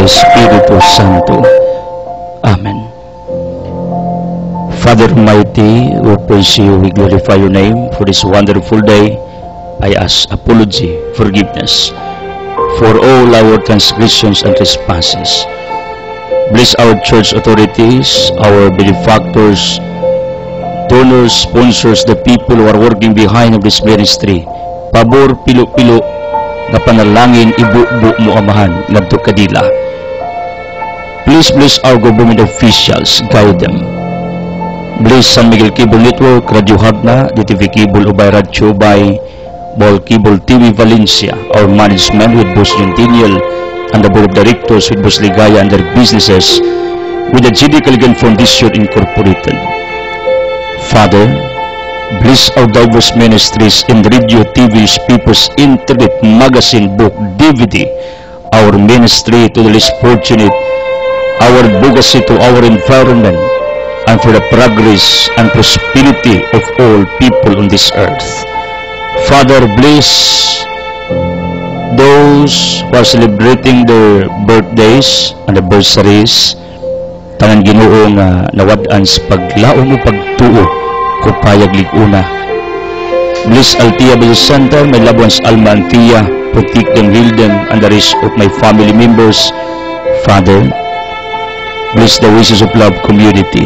Espiritu Santo. Amen. Father Almighty, we praise you, we glorify your name for this wonderful day. I ask apology, forgiveness for all our transgressions and trespasses. Bless our church authorities, our benefactors, donors, sponsors, the people who are working behind of this ministry. Pabor, pilo-pilo, na panalangin, ibu-bu mo amahan, ngadto kadila. Please bless our government officials, guide them. Bless San Miguel Cable Network, Radio Hagna, DTV Cable Ubay Radio by Ball Cable TV Valencia, our management with Boss Gentiniel, and the board of directors with Boss Ligaya and their businesses with the GD Caligan Foundation Incorporated. Father, bless our diverse ministries in radio, TV, newspapers, internet, magazine, book, DVD, our ministry to the less fortunate, our advocacy to our environment, and for the progress and prosperity of all people on this earth. Father, bless those who are celebrating their birthdays and anniversaries. Tangan Ginoo nga nawad-an sa paglaom o pagtuo ko payag liguna. Bless Altia Bayo Center, my loved ones Alma and Tia, protect them, heal them, and the rest of my family members. Father, bless the Wishes of Love community.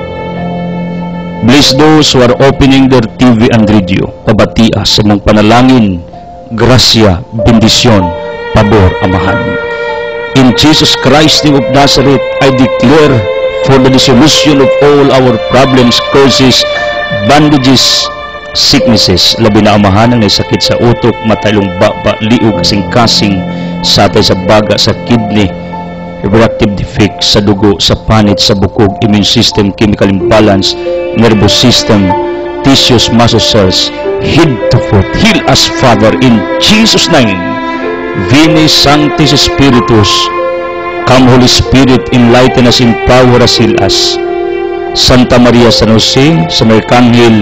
Bless those who are opening their TV and radio. Pabatia sa mong panalangin, grasya, bendisyon, pabor, amahan. In Jesus Christ, name of Nazareth, I declare for the dissolution of all our problems, curses, bandages, sicknesses, labi na amahan ang sakit sa utok, matalong baba, liog, kasing-kasing, satay sa baga, sa kidney, reproductive defect, sa dugo, sa panit, sa bukog, immune system, chemical imbalance, nervous system, tissues, muscle cells, head to foot. Heal us, Father, in Jesus' name. Veni Sanctis Spiritus, come Holy Spirit, enlighten us, empower us, heal us. Santa Maria San Jose, San Arcangel,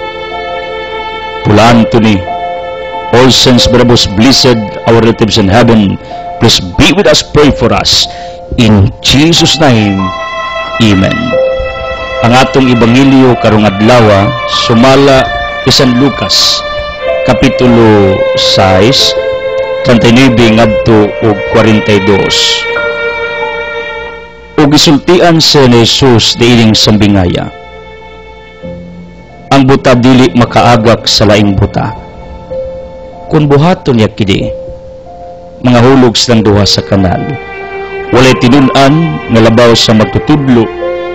Pula Anthony, all saints, brothers, blessed, our relatives in heaven, please be with us, pray for us. In Jesus' name, Amen. Ang atong Ebanghelyo karong adlaw sumala San Lucas kapitulo 6 39 ngadto og 42. Ug gisultian sa Jesus diining sambingaya. Ang buta dili makaagak sa laing buta. Kun buhaton niya kini, mga hulog silang duha sa kanal. Walay tinun-an nga labaw sa magtutudlo.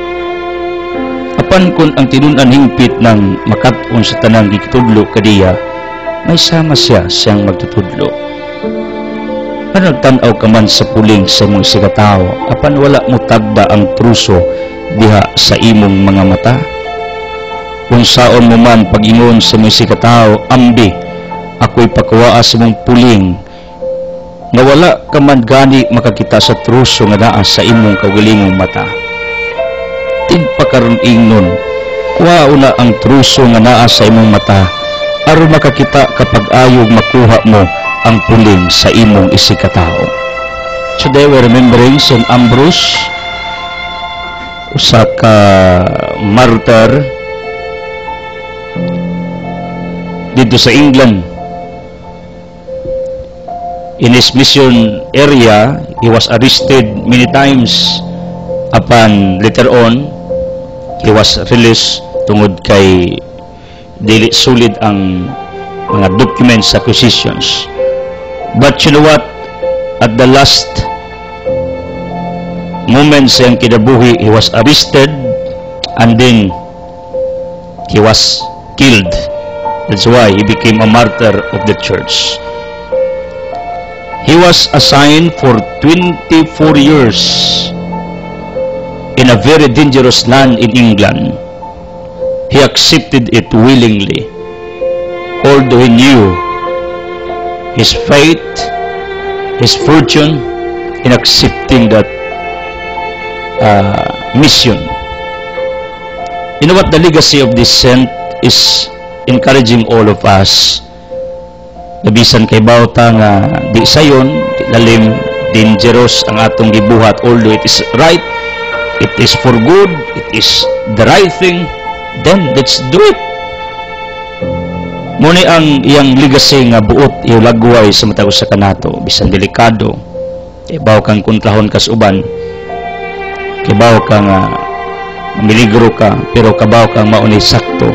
Apan kun ang tinun-an hingpit ng makat-on sa tanang gitudlo kadiya, may sama siya siyang magtutudlo. Ano nagtanaw ka man sa puling sa imong sikataw, apan wala mo tagda ang truso diha sa imong mga mata? Kung saon mo man pag-ingon sa imong sikataw, ambi, ako'y pakuwaa sa imong puling, nga wala ka man gani makakita sa truso nga naa sa imong kaugalingong mata. Tigpakaroon ingnon, kuha una ang truso nga naa sa imong mata, aron makakita kapag ayog makuha mo ang puling sa imong isikatao. Today we're remembering St. Ambrose, usa ka martyr dito sa England. In his mission area, he was arrested many times. Upon later on, he was released tungod kay dili solid ang mga documents, acquisitions. But you know what? At the last moments sa kinabuhi, he was arrested and then he was killed. That's why he became a martyr of the church. He was assigned for 24 years in a very dangerous land in England. He accepted it willingly, although he knew his fate, his fortune in accepting that mission. You know what? The legacy of this saint is encouraging all of us. Nabisan kay bawta nga di sayon, di lalim, dangerous ang atong gibuhat, although it is right, it is for good, it is the right thing, then let's do it. Muni ang iyang legacy nga buot iulagway sa matag usa kanato, bisan delikado, ibaw kang kuntlahon kas uban, kibaw kang miligro ka, pero kabaw kang mauni sakto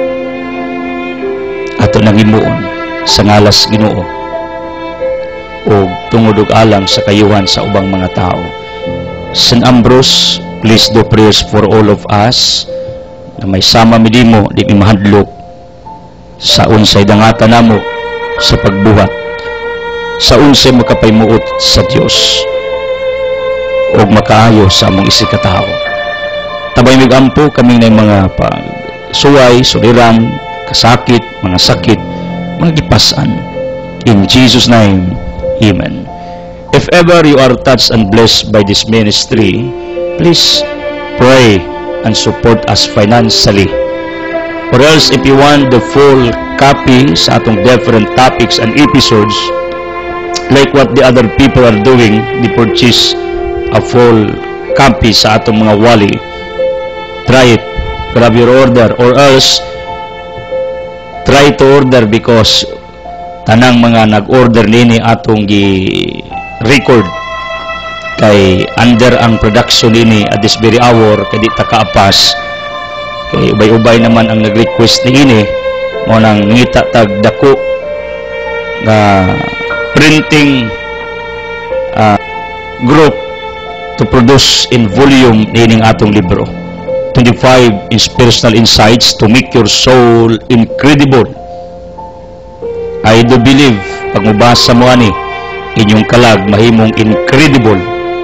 ato nang himuon sa ngalas Ginoo o tungod og alang sa kayuhan sa ubang mga tao. St. Ambrose, please do prayers for all of us na may sama mi dimo di mi mahadlok sa unsay dangata namo sa pagbuhat, sa unsay makapaymuot sa Dios ug makaayo sa among isikatao. Tabay migampo kami na mga suway, suliran, kasakit, mga sakit, mga gipasan. In Jesus' name, Amen. If ever you are touched and blessed by this ministry, please pray and support us financially. Or else, if you want the full copy sa atong different topics and episodes, like what the other people are doing, they purchase a full copy sa atong mga wali. Try it. Grab your order. Or else, try to order because tanang mga nag-order nini atong gi-record kay under ang production nini at this very hour kay di ta kaapas. Kay ubay-ubay naman ang nag-request niini mo nang ngita tag dako nga printing group to produce in volume nining atong libro. 25 inspirational insights to make your soul incredible. I do believe pag mubasa mo ani inyong kalag mahimong incredible.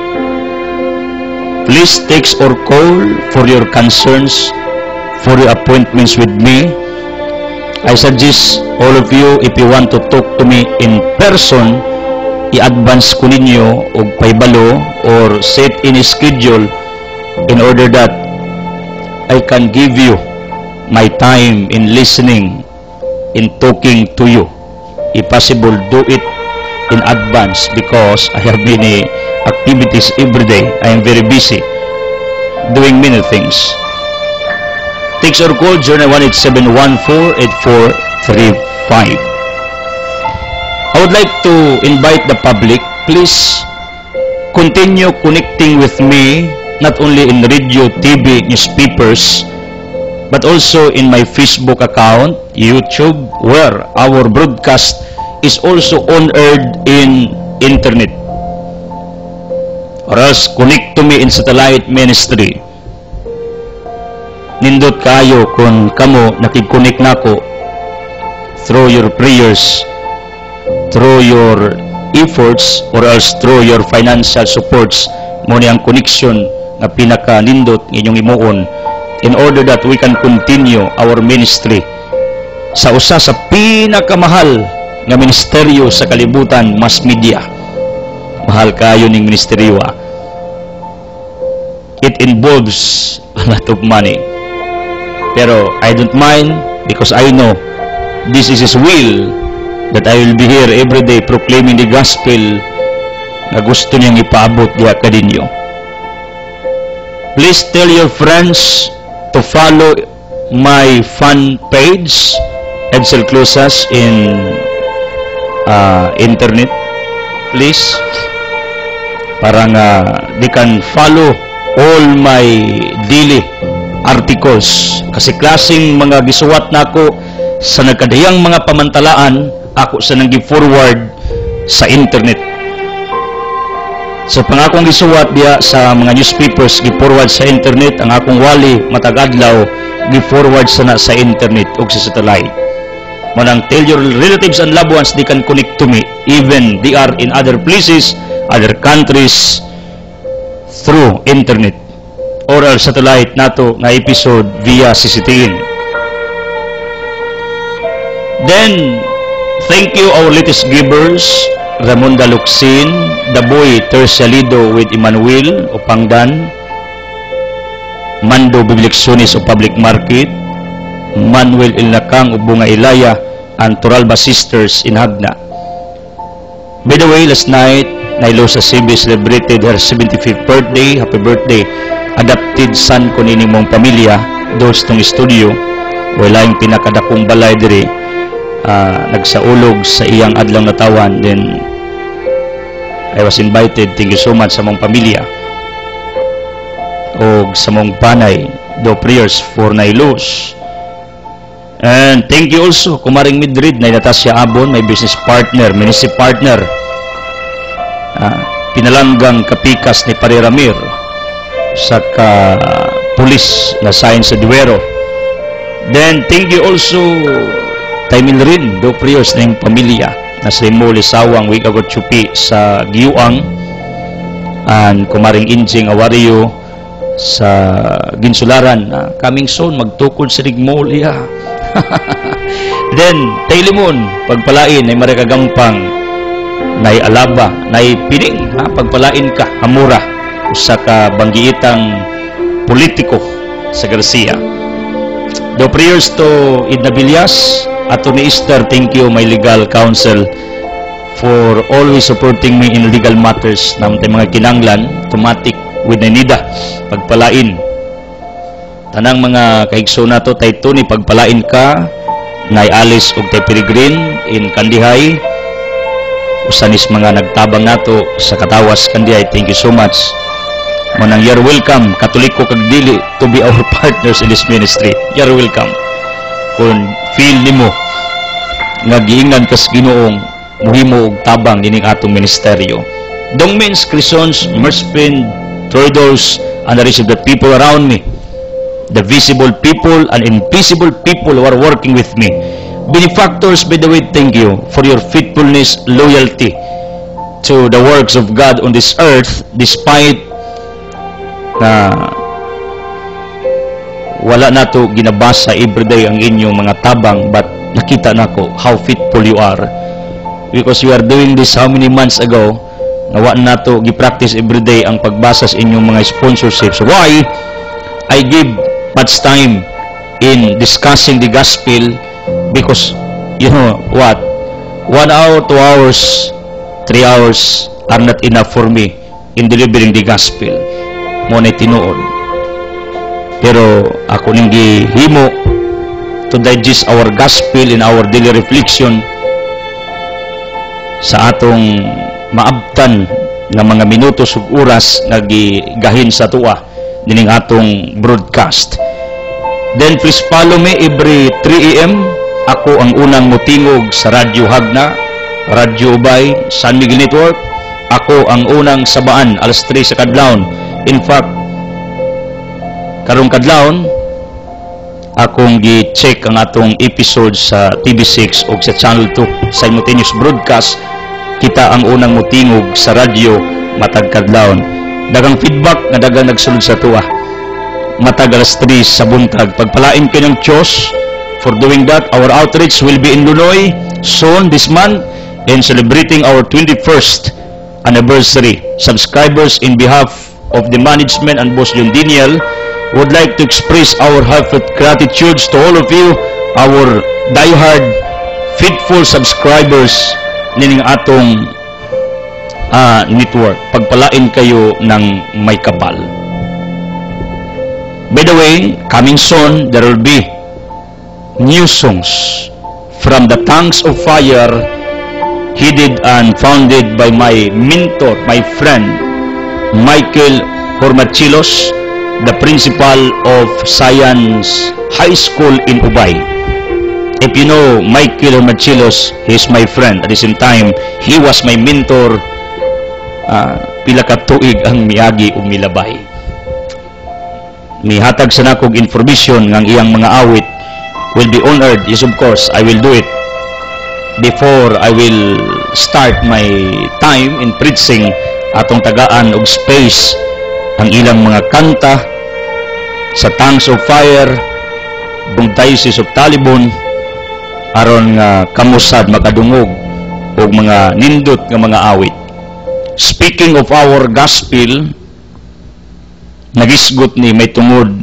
Please text or call for your concerns, for your appointments with me. I suggest all of you, if you want to talk to me in person, i-advance ko ninyo og paibalo or set in a schedule in order that I can give you my time in listening, in talking to you. If possible, do it in advance because I have many activities every day. I am very busy doing many things. Text or call 0917-148435. I would like to invite the public, please continue connecting with me not only in radio, TV, newspapers, but also in my Facebook account, YouTube, where our broadcast is also on-aired in internet. Or else, connect to me in satellite ministry. Nindot kayo kung kamo nakig-connect nako through your prayers, through your efforts, or else through your financial supports. Mo ni ang connection na pinaka-nindot inyong imuon in order that we can continue our ministry sa usa sa pinakamahal nga ministeryo sa kalibutan, mass media. Mahal kayo ning ministeryo. It involves a lot of money. Pero I don't mind because I know this is His will that I will be here every day proclaiming the gospel na gusto niyang ipaabot diha kadinyo. Please tell your friends to follow my fan page, Edsel Closas, in internet. Please. Para nga they can follow all my daily articles. Kasi klaseng mga gisuwat nako sa nagkadayang mga pamantalaan, ako sa nang gi-forward sa internet. So pangakong gisuwat diya sa mga newspapers, gi-forward sa internet. Ang akong wali matag-adlaw gi-forward sa internet o sa satellite. Manang tell your relatives and loved ones they can connect to me even they are in other places, other countries, through internet or satellite nato nga episode via CCTN. Then thank you our latest givers, Ramonda Luxin, Daboy Tercialido with Emmanuel Opangdan, Mando Biblioxonis o Public Market, Manuel Ilnakang o Bunga Ilaya, and Turalba Sisters in Hagna. By the way, last night Nailo sa CB celebrated her 75th birthday. Happy birthday. Adopted son ko nini mong pamilya. Dos tong studio. Wala yung pinakadakong balay diri. Nagsaulog sa iyang adlaw na tawan. Then, I was invited. Thank you so much sa mong pamilya. O sa mong panay. Do prayers for Nailos. And thank you also, Kumaring Madrid, na Natasha Abon, my business partner, ministry partner. Pinalanggang kapikas ni Pare Ramir sa pulis na sign sa Duero. Then, thank you also, Taimil rin, do prayers na yung pamilya na sa Imuli Sawang, Wigagot Chupi sa Giyuang, and Kumaring Injing Awario sa Ginsularan, coming soon, magtukod sa Rigmolia. Then, Taylimon, pagpalain, ay marikagampang, nay Alaba, nay Pining, pagpalain ka, Hamura, usa ka banggiitang politiko sa Garcia. Do prayers to Idna Villas, ato ni Esther, thank you, my legal counsel, for always supporting me in legal matters na mga kinanglan, automatic, with Nanida, pagpalain. Tanang mga kaigso na to, tay Tony, pagpalain ka, Nay Alice ug tay Peregrine in Kandihay, usanis mga nagtabang nato sa Katawas, Kandihay, thank you so much. Manang you're welcome, Katoliko kag dili, to be our partners in this ministry. You're welcome. Kung feel nimo nga giingan kas Ginoong muhimo og tabang dining atong ministeryo. Dongmens, Crisons, Merspin, Troidos, and the rest of the people around me, the visible people and invisible people who are working with me. Benefactors, by the way, thank you for your faithfulness, loyalty to the works of God on this earth, despite na wala na to ginabasa everyday ang inyong mga tabang, but nakita na ko how faithful you are, because you are doing this how many months ago. Nawa na to gi-practice everyday ang pagbasa sa inyong mga sponsorships. Why? I give much time in discussing the gospel, because you know what, 1 hour, 2 hours, 3 hours are not enough for me in delivering the gospel. Mo na tinuod, pero ako ning gihimo to digest our gospel in our daily reflection sa atong maabtan nga mga minutos ug oras nga gigahin sa tuwa dining atong broadcast. Then please follow me every 3 AM. Ako ang unang mutingog sa Radyo Hagna, Radyo Ubay, San Miguel Network. Ako ang unang sabaan alas 3 sa kadlawon. In fact, karong kadlawon akong gi-check ang atong episode sa TV6 o sa Channel 2 simultaneous broadcast. Kita ang unang mutingog sa radyo matag kadlawon. Dagang feedback nga dagang nagsulod sa tuwa. Matag alas 3 sa buntag. Pagpalain kayo ng Diyos for doing that. Our outreach will be in Lunoy soon this month and celebrating our 21st anniversary. Subscribers, in behalf of the management and Boss John Daniel, would like to express our heartfelt gratitude to all of you, our diehard, faithful subscribers nining atong network. Pagpalain kayo ng may kapal. By the way, coming soon, there will be new songs from the Tongues of Fire, headed and founded by my mentor, my friend, Michael Hormachilos, the principal of Science High School in Ubay. If you know Michael Hormachilos, he is my friend. At the same time, he was my mentor. Pila ka tuig ang miagi o milabay. Mihatag sa nakog information ng iyang mga awit will be honored. Yes, of course, I will do it. Before I will start my time in preaching, atong tagaan og space ang ilang mga kanta sa Tongues of Fire, bung Diocese of Talibon, aron nga kamusad makadungog og mga nindot nga mga awit. Speaking of our gospel, nagisgot ni may tungod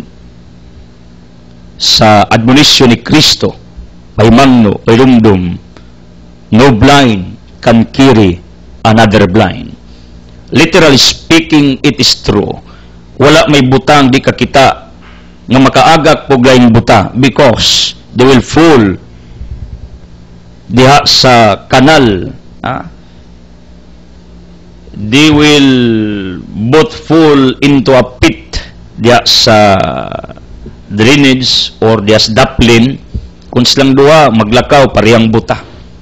sa admonisyon ni Kristo, may mangno, may lumdum, no blind can carry another blind. literally speaking, it is true. Wala may butang di kakita nga makaagak po laing buta because they will fall diha sa kanal. They will both fall into a pit diha sa drainage or diha sa daplin. Kung silang duha maglakaw parehang buta.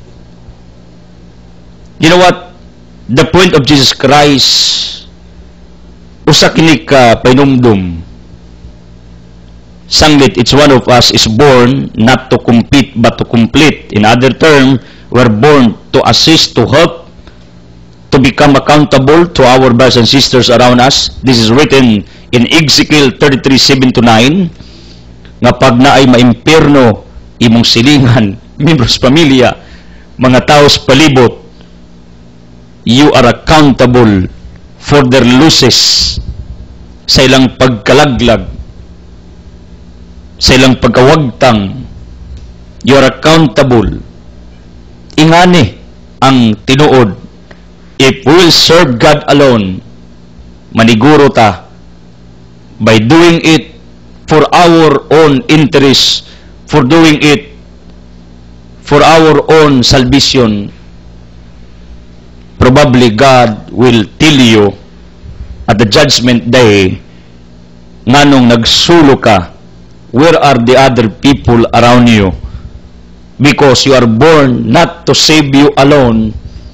You know what? The point of Jesus Christ, usa kini ka painumdum. Sanglit, each one of us is born not to compete but to complete. In other terms, we're born to assist, to help, to become accountable to our brothers and sisters around us. This is written in Ezekiel 33:7-9, nga pag naay maimpierno imong silingan, members pamilya, mga taos palibot, you are accountable for their losses, sa ilang pagkalaglag, sa ilang pagkawagtang. You are accountable. Ingani ang tinuod. If we will serve God alone, maniguro ta by doing it for our own interest, for doing it for our own salvation. Probably God will tell you at the judgment day, nganong nagsulo ka, where are the other people around you? Because you are born not to save you alone.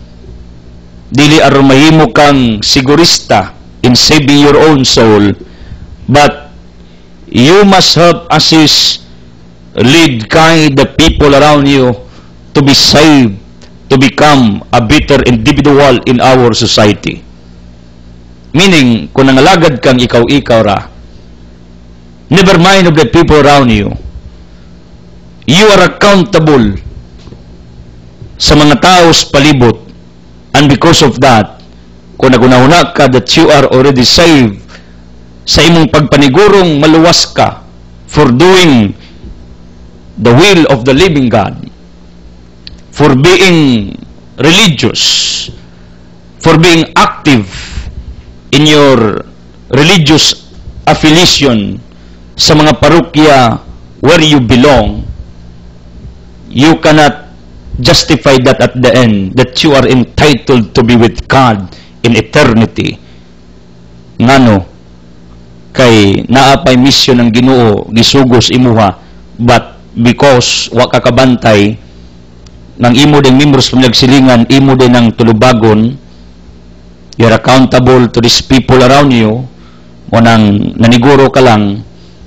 Dili aron mahimo kang sigurista in saving your own soul, but you must help, assist, lead, guide the people around you to be saved, to become a better individual in our society. Meaning, kung nangalagad kang ikaw-ikaw ra, never mind of the people around you, you are accountable sa mga taos palibot, and because of that, kung nagunahuna ka that you are already saved, sa imong pagpanigurong maluwas ka for doing the will of the living God, for being religious, for being active in your religious affiliation sa mga parokya where you belong, you cannot justify that at the end, that you are entitled to be with God in eternity. Ngano? Kay naapay mission ng Ginoo gisugos imuha, but because wa ka kabantay ng imo ding members pamilagsilingan, imo din ng tulubagon, you're accountable to these people around you, mo nang naniguro ka lang,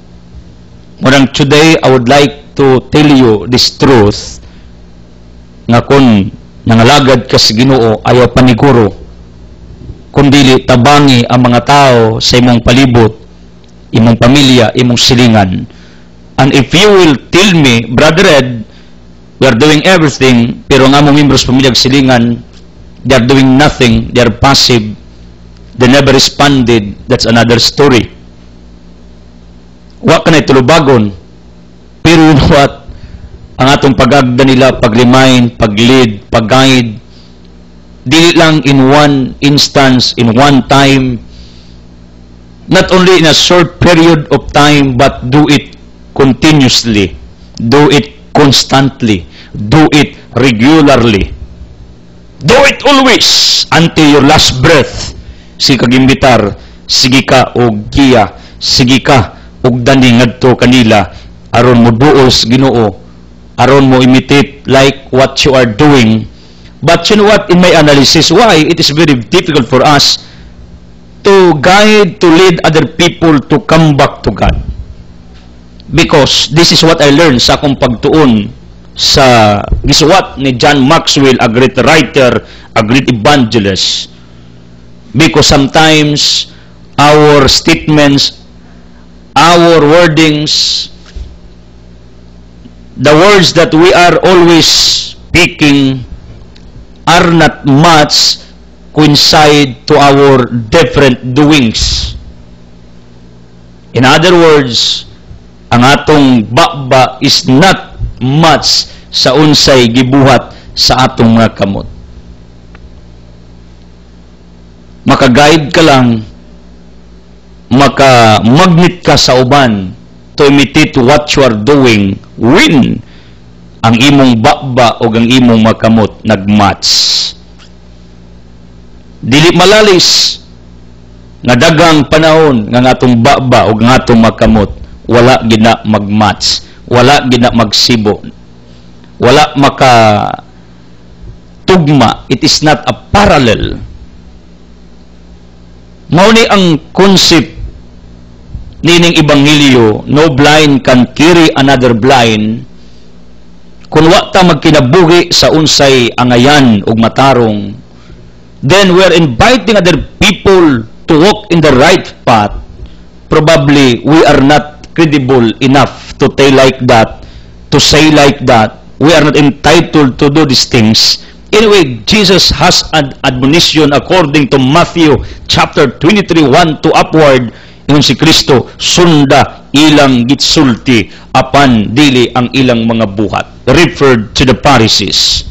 mo nang today I would like to tell you this truth, nga kung nangalagad ka sa Ginoo, ayaw paniguro, kundili tabangi ang mga tao sa imong palibot, imong pamilya, imong silingan. And if you will tell me, Brother Ed, we are doing everything, pero ang among members pamilyag silingan, they are doing nothing, they are passive, they never responded, that's another story. Wa ka na itulubagon, pero you know what? Ang atong pag-agda nila, pag-remind, pag-lead, pag-guide, dili lang in one instance, in one time, not only in a short period of time, but do it continuously, do it constantly, do it regularly, do it always until your last breath. Sige kagimbitar, sige ka og giya, sige ka og dani ngadto kanila, aron mo duos Ginoo, aron mo imitate like what you are doing. But you know what, in my analysis, why it is very difficult for us to guide, to lead other people to come back to God? Because this is what I learned sa akong pagtuon sa gisuwat ni John Maxwell, a great writer, a great evangelist. Because sometimes our statements, our wordings, the words that we are always speaking are not much coincide to our different doings. In other words, ang atong bakba is not much sa unsay gibuhat sa atong mga kamot. maka-guide ka lang, maka-magnet ka sa uban to imitate what you are doing when ang imong baba o ang imong makamot nagmatch. Dili malalis nga dagang panahon nga atong baba o nga atong makamot wala gina magmatch, wala gina magsibo, wala maka tugma. It is not a parallel. Mao ni ang concept nining ebanghelyo, no blind can carry another blind. Kung wa ta magkinabuhi sa unsay angayan ug matarong, then we are inviting other people to walk in the right path. Probably we are not credible enough to tell like that, to say like that. We are not entitled to do these things. Anyway, Jesus has an admonition according to Matthew chapter 23, 1 to upward. Ingon si Kristo, sunda ilang gitsulti apan dili ang ilang mga buhat. Referred to the Pharisees.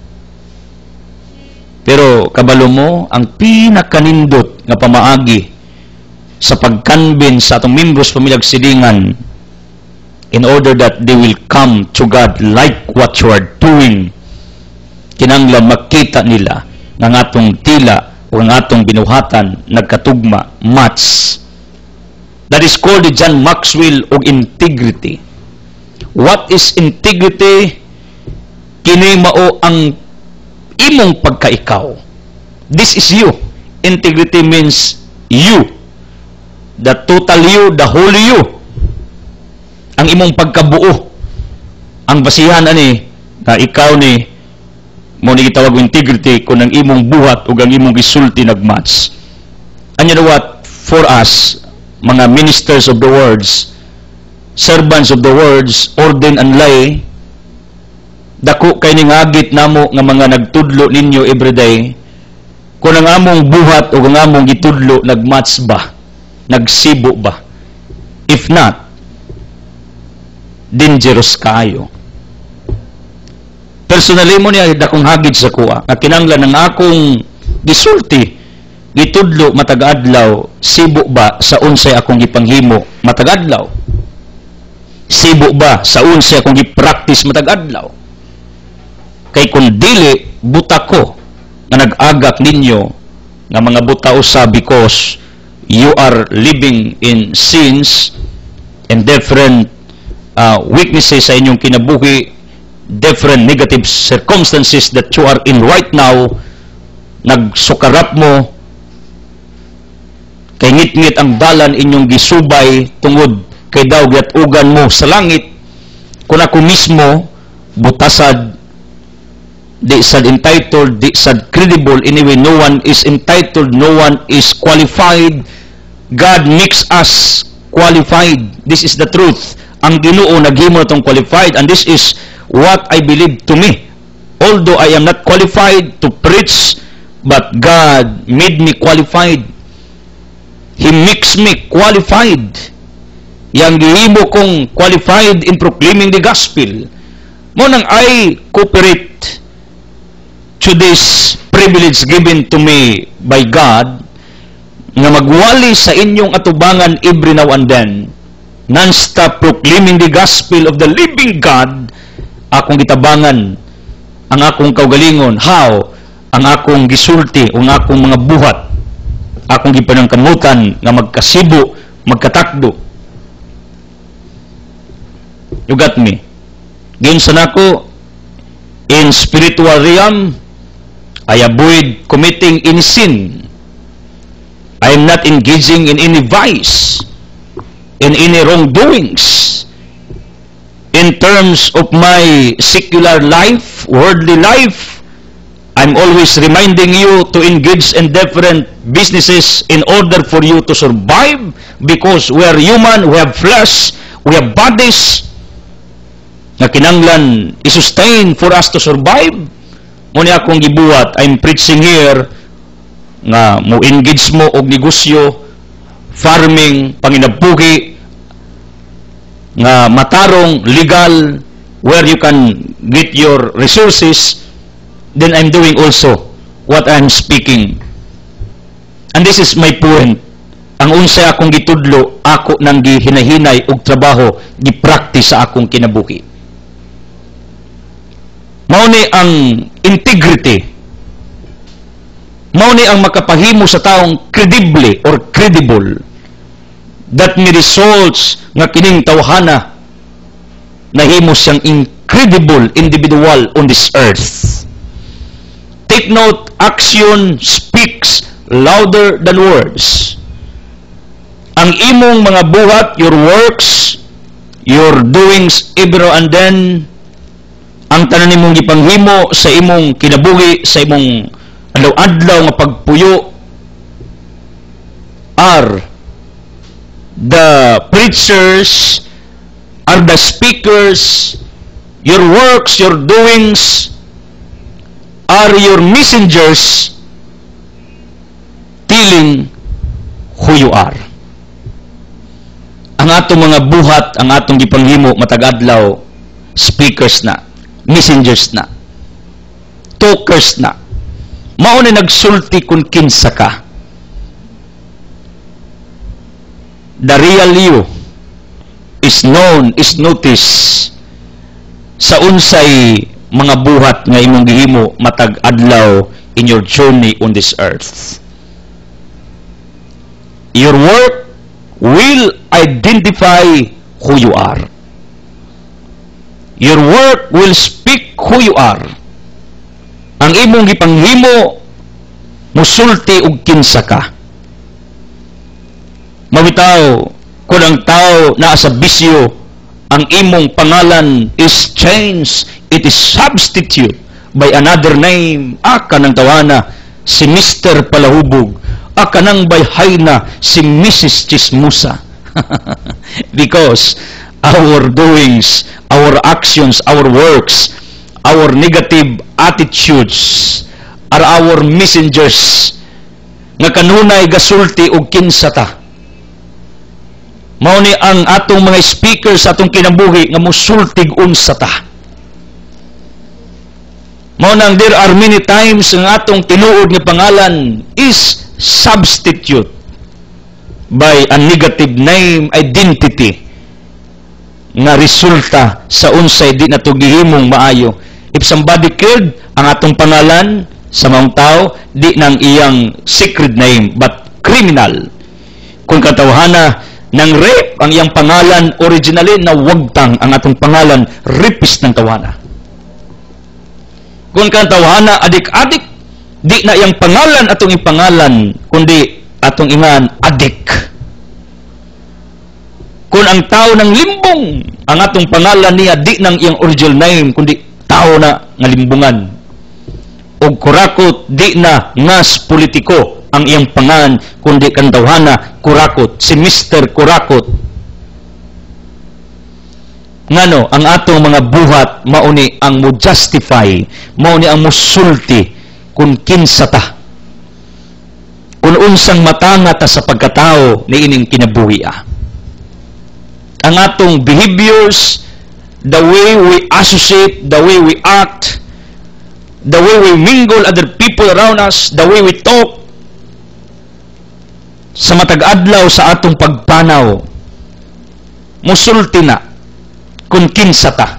Pero kabalo mo, ang pinakanindot nga pamaagi sa pag-convince sa atong membros pamilyag silingan in order that they will come to God like what you are doing. Kinanglan makita nila ng atong tila o ng atong binuhatan nagkatugma, match. That is called the John Maxwell og integrity. What is integrity? Kini mao ang imong pagkaikaw. This is you. Integrity means you. The total you, the whole you. Ang imong pagkabuo. Ang basihan ani na ikaw ni mo ni gitawag integrity kung ang imong buhat o ang imong gisulti nagmatch. And you know what? For us, mga ministers of the words, servants of the words, ordained and lay, dako kay ning agit namo nga mga nagtudlo ninyo everyday, kung ang among buhat o ang among gitudlo nagmatch ba, nagsibo ba? If not, dangerous kayo. Personally mo niya dakong hagid sa kuha nga kinanglan ng akong gisulti gitudlo matag-adlaw, sibo ba sa unsay akong gipanghimo matag-adlaw? Sibo ba sa unsay akong gipractice matag-adlaw? Kay kung dili buta ko nga nag-agak ninyo nga mga buta usa because you are living in sins and different weaknesses sa inyong kinabuhi, different negative circumstances that you are in right now, nagsukarap mo, kay ngit-ngit ang dalan inyong gisubay tungod kay daw giat-ugan mo sa langit, kung ako mismo butasad, di sad entitled, di sad credible. Anyway, no one is entitled, no one is qualified. God makes us qualified. This is the truth. Ang Ginoo naghimo natong qualified, and this is what I believe to me. Although I am not qualified to preach, but God made me qualified. He makes me qualified. Yang gihimo kong qualified in proclaiming the gospel. Mo nang I cooperate to this privilege given to me by God, nga magwali sa inyong atubangan every now and then, non-stop proclaiming the gospel of the living God, akong gitabangan ang akong kaugalingon. How? Ang akong gisulti, ang akong mga buhat, akong gipanangkamutan nga magkasibo, magkatakdo. You got me? Ginsan ako, in spiritual realm, I avoid committing any sin. I am not engaging in any vice, in any wrongdoings. In terms of my secular life, worldly life, I'm always reminding you to engage in different businesses in order for you to survive, because we are human, we have flesh, we have bodies na kinanglan i-sustain for us to survive. Muna akong gibuhat, I'm preaching here nga mo engage mo og negosyo, farming, panginabuhi, nga matarong, legal, where you can get your resources. Then I'm doing also what I'm speaking. And this is my point. Ang unsay akong gitudlo, ako nang gihinahinay og trabaho, gipractice sa akong kinabuhi. Mao ni ang integrity. Mao ni ang makapahimo sa taong credible or credible. That may results nga kining tawhana nahimo siyang incredible individual on this earth. Take note, action speaks louder than words. Ang imong mga buhat, your works, your doings, every and then, ang tanan nimong gipanghimo sa imong kinabuhi, sa imong adlaw-adlaw nga pagpuyo, are the preachers, are the speakers, your works, your doings, are your messengers telling who you are. Ang atong mga buhat, ang atong gipanghimo matag adlaw, speakers na, messengers na, talkers na. Mao na nagsulti kung kinsa ka. The real you is known, is noticed sa unsay mga buhat nga imong gihimo matag adlaw in your journey on this earth. Your work will identify who you are. Your work will speak who you are. Ang imong gipanghimo musulti og kinsa ka. Mabitaw kung ang tao naa sa bisyo, ang imong pangalan is changed, it is substitute by another name. Kanang tawana si Mr. Palahubog, kanang bayhay na si Mrs. Chismusa. Because our doings, our actions, our works, our negative attitudes are our messengers nga kanunay gasulti og kinsa ta. Mao ni ang atong mga speakers sa atong kinabuhi nga musultig unsa ta. Mao nang there are many times ang atong tinuod nga pangalan is substitute by a negative name identity nga resulta sa unsay di nato gihimong maayo. If somebody killed ang atong pangalan sa maong tao, di nang iyang secret name but criminal. Kung katawhana nang rape ang iyang pangalan, originally na wagtang ang atong pangalan, rapist ng tawana. Kung katawhana adik-adik, di na iyang pangalan atong ipangalan, kundi atong ingan adik. Kung ang tao ng limbong, ang atong pangalan niya, di nang iyang original name, kundi tao na nga limbungan. O kurakot, di na ngas politiko ang iyang pangalan, kundi kantawhana, kurakot, si Mr. Kurakot. Ngano, ang atong mga buhat, mauni ang mo justify, mauni ang musulti, kung kinsa ta. Kung unsang matanga ta sa pagkatao ni ining kinabuhi. Ang atong behaviors, the way we associate, the way we act, the way we mingle other people around us, the way we talk, sa matag-adlaw sa atong pagpanaw, musulti na kung kinsa ta.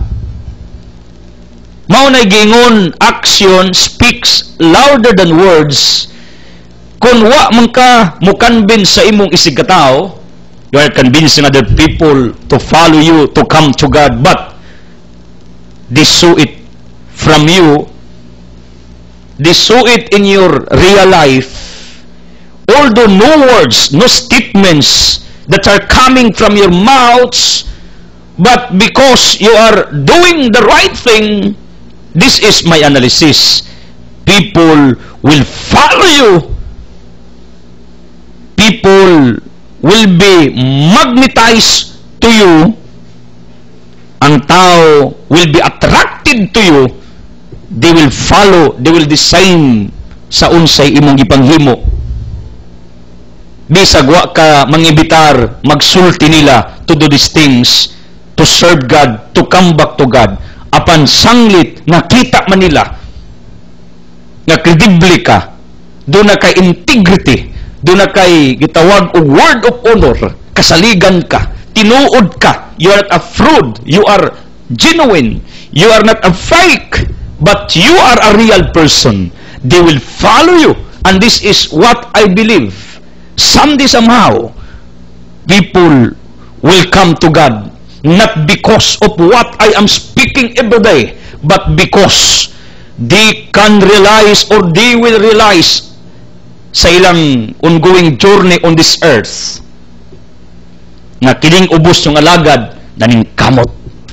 Mao nay gingon, action speaks louder than words. Kung wa man ka mo-convince sa imong isig katao, you are convincing other people to follow you, to come to God, but they saw it from you, they saw it in your real life. Although no words, no statements that are coming from your mouths, but because you are doing the right thing, this is my analysis, people will follow you. People will be magnetized to you. Ang tao will be attracted to you. They will follow, they will design sa unsay imong gipanghimo. Bisag wa ka mangibitar, magsulti nila to do these things, to serve God, to come back to God. Apan sanglit, nakita man nila, na credible ka, doon na kay integrity, doon na kay gitawag og word of honor, kasaligan ka, tinuod ka, you are not a fraud, you are genuine, you are not a fake, but you are a real person. They will follow you. And this is what I believe. Someday, somehow, people will come to God, not because of what I am speaking every day, but because they can realize or they will realize sa ilang ongoing journey on this earth nga kining ubos yung alagad naning kamot.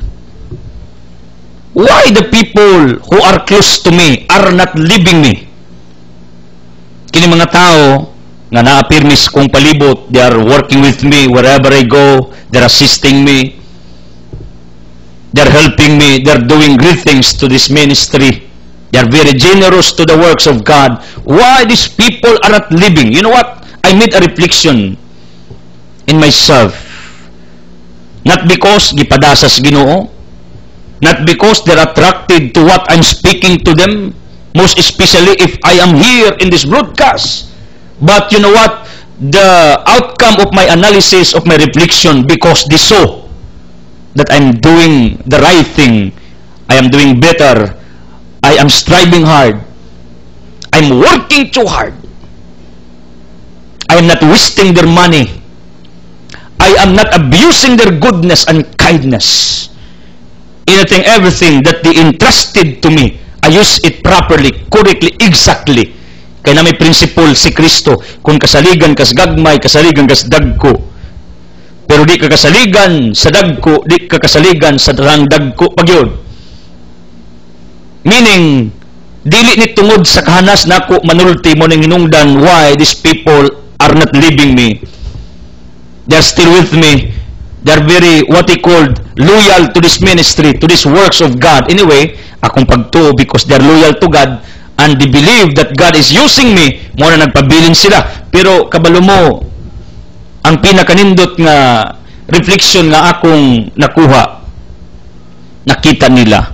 Why the people who are close to me are not leaving me? Kini mga tao nga naapirmis kong palibot, they are working with me wherever I go, they're assisting me, they're helping me, they're doing great things to this ministry, they're very generous to the works of God. Why these people are not living? You know what? I made a reflection in myself. Not because gipadasas Ginoo, not because they're attracted to what I'm speaking to them, most especially if I am here in this broadcast. But you know what? The outcome of my analysis, of my reflection, because they saw that I'm doing the right thing, I am doing better, I am striving hard, I'm working too hard, I am not wasting their money, I am not abusing their goodness and kindness. Anything, everything that they entrusted to me, I use it properly, correctly, exactly. Kaya na may principle si Kristo, kung kasaligan kas gagmay, kasaligan kas dagko. Pero di ka kasaligan sa dagko, di ka kasaligan sa darang dagko pagyod. Meaning, dili ni tungod sa kahanas nako manulti mo ning hinungdan why these people are not leaving me. They are still with me. They are very, what he called, loyal to this ministry, to these works of God. Anyway, akong pagtuo because they are loyal to God and they believe that God is using me, mo na nagpabilin sila. Pero kabalo mo, ang pinakanindot nga reflection nga akong nakuha, nakita nila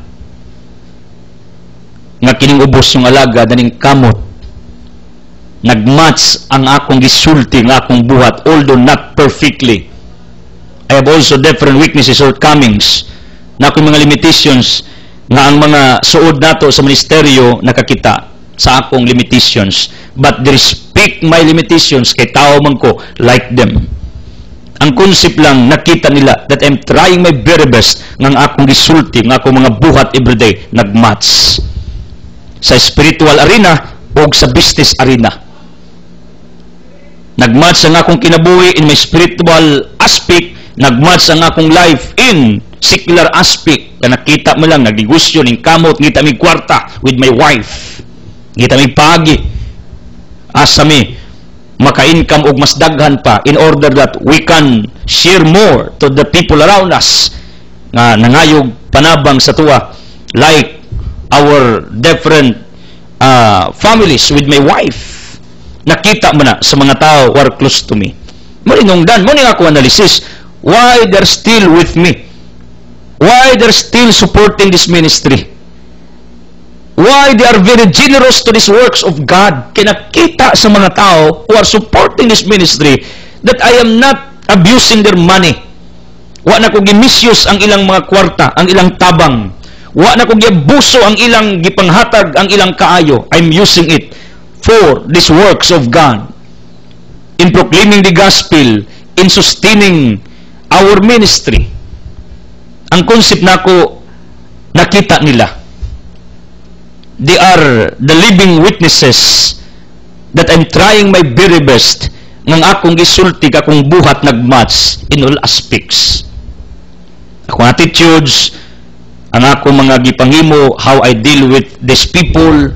nga kining ubos yung alaga daning kamot, nagmatch ang akong gisulti nga akong buhat, although not perfectly. I have also different weaknesses or shortcomings na akong mga limitations nga ang mga suod nato sa ministeryo nakakita sa akong limitations, but they respect my limitations kay tao man ko like them. Ang concept lang nakita nila that I'm trying my very best ng akong gisulti, ng akong mga buhat everyday nagmatch sa spiritual arena o sa business arena. Nagmatch ang akong kinabuhi in my spiritual aspect, nagmatch ang akong life in secular aspect. Na nakita mo lang, nagnegosyo, ning kamot, ngita may kwarta with my wife. Ngita may pagi. Asa mi, maka-income og mas daghan pa in order that we can share more to the people around us nga nangayog panabang sa tuwa. Like our different families with my wife. Nakita mo na sa mga tao who are close to me. Marinungdan, mo ning ako analysis. Why they're still with me? Why they're still supporting this ministry? Why they are very generous to these works of God? Kinakita sa mga tao who are supporting this ministry that I am not abusing their money. Wa na ko gi-misuse ang ilang mga kwarta, ang ilang tabang. Wa na ko gi-abuso ang ilang gipanghatag, ang ilang kaayo. I'm using it for these works of God. In proclaiming the gospel, in sustaining our ministry. Ang concept nako nakita nila. They are the living witnesses that I'm trying my very best ng akong gisulti akong buhat nagmatch in all aspects. Akong attitudes, ang akong mga gipangimo, how I deal with these people.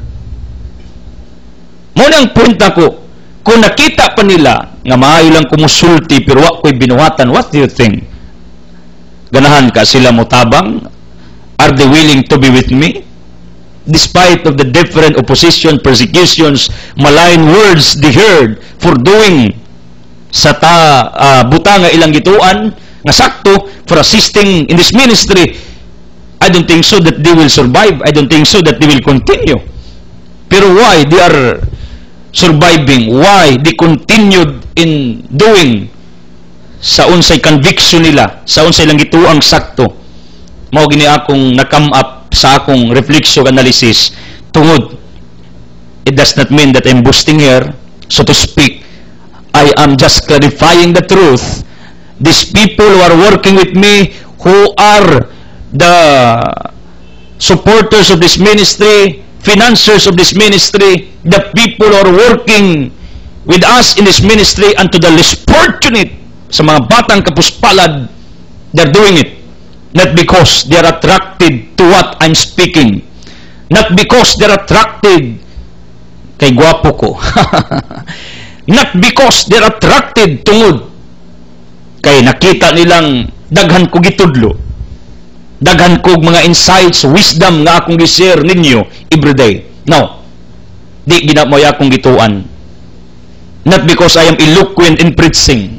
Mo nang point ako, kung nakita pa nila nga maayo lang kumusulti pero wa ko'y binuhatan, what do you think? Ganahan ka sila mo tabang? Are they willing to be with me? Despite of the different opposition, persecutions, malign words they heard for doing sa buta nga ilang gituan, nga sakto for assisting in this ministry, I don't think so that they will survive. I don't think so that they will continue. Pero why? They are surviving. Why? They continued in doing sa unsay conviction nila, sa unsay lang gituang sakto. Mao gini akong na-come up sa akong reflection analysis tungod. It does not mean that I'm boasting here, so to speak. I am just clarifying the truth. These people who are working with me, who are the supporters of this ministry, financiers of this ministry, the people who are working with us in this ministry, and to the less fortunate, sa mga batang kapuspalad, they're doing it. Not because they're attracted to what I'm speaking. Not because they're attracted kay gwapo ko. Not because they're attracted tungod kay nakita nilang daghan ko gitudlo. Daghan ko mga insights, wisdom nga akong gi-share ninyo everyday. No. Di ginamoy akong gituan. Not because I am eloquent in preaching.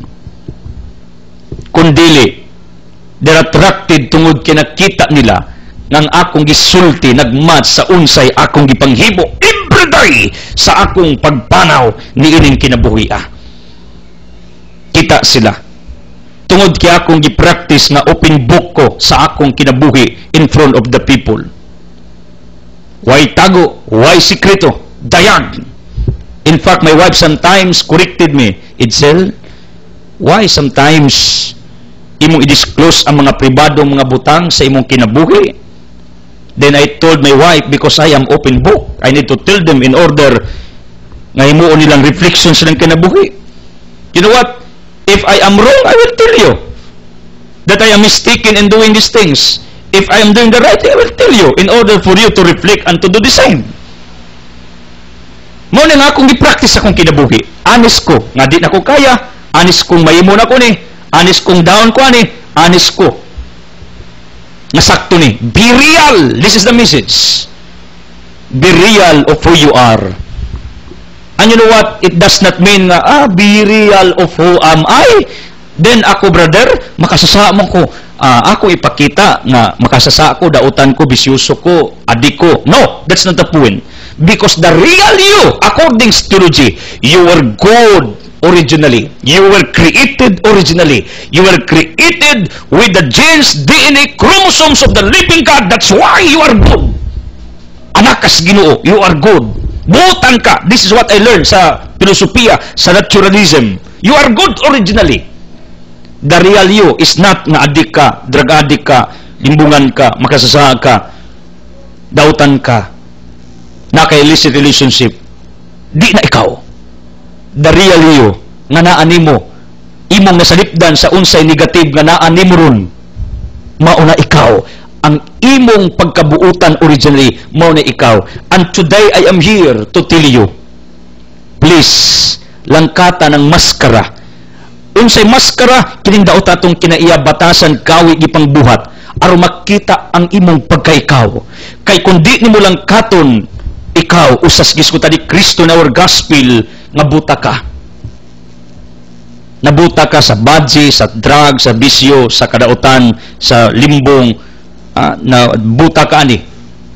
Kundili, they're attracted tungod kinakita nila ngang akong gisulti nagmatch sa unsay akong gipanghimo everyday sa akong pagpanaw ni ining kinabuhi. Kita sila tungod kay akong gi-practice nga open book ko sa akong kinabuhi in front of the people. Why tago? Why sikreto? Dayag. In fact, my wife sometimes corrected me. Itzel, why sometimes imong i-disclose ang mga pribadong mga butang sa imong kinabuhi? Then I told my wife, because I am open book, I need to tell them in order nga himuon nilang reflections ng kinabuhi. You know what? If I am wrong, I will tell you that I am mistaken in doing these things. If I am doing the right thing, I will tell you in order for you to reflect and to do the same. Muna nga akong i-practice akong kinabuhi. Honest ko, nga di na ko kaya. Honest kong mahimo na ko ni. Honest kong down ko ni. Honest ko. Nasakto ni. Be real. This is the message. Be real of who you are. And you know what? It does not mean nga, be real of who am I. Then ako, brother, makasasa mo ko. Ako ipakita na makasasa ko, dautan ko, bisyoso ko, adik ko. No, that's not the point. Because the real you, according to theology, you were good originally. You were created originally. You were created with the genes, DNA, chromosomes of the living God. That's why you are good. Anak kas Ginoo, you are good. Butan ka. This is what I learned sa filosofiya, sa naturalism. You are good originally. The real you is not nga adik ka, drug addict ka, limbungan ka, makasasa ka, dautan ka, naka-illicit relationship. Di na ikaw. The real you nga naani mo, imong nasalipdan sa unsay negative nga naani mo ron, mauna ikaw. Ang imong pagkabuutan originally, mauna ikaw. And today I am here to tell you, please, langkata ng maskara. Unsay maskara, kining daot atong kinaiya batasan kawi gipang buhat, aron makita ang imong pagkaikaw. Kay kundi nimo lang katon, ikaw, usas giskuta di Kristo na our gospel, nga buta ka. Nabuta ka sa badge, sa drug, sa bisyo, sa kadautan, sa limbong, na buta ka ani.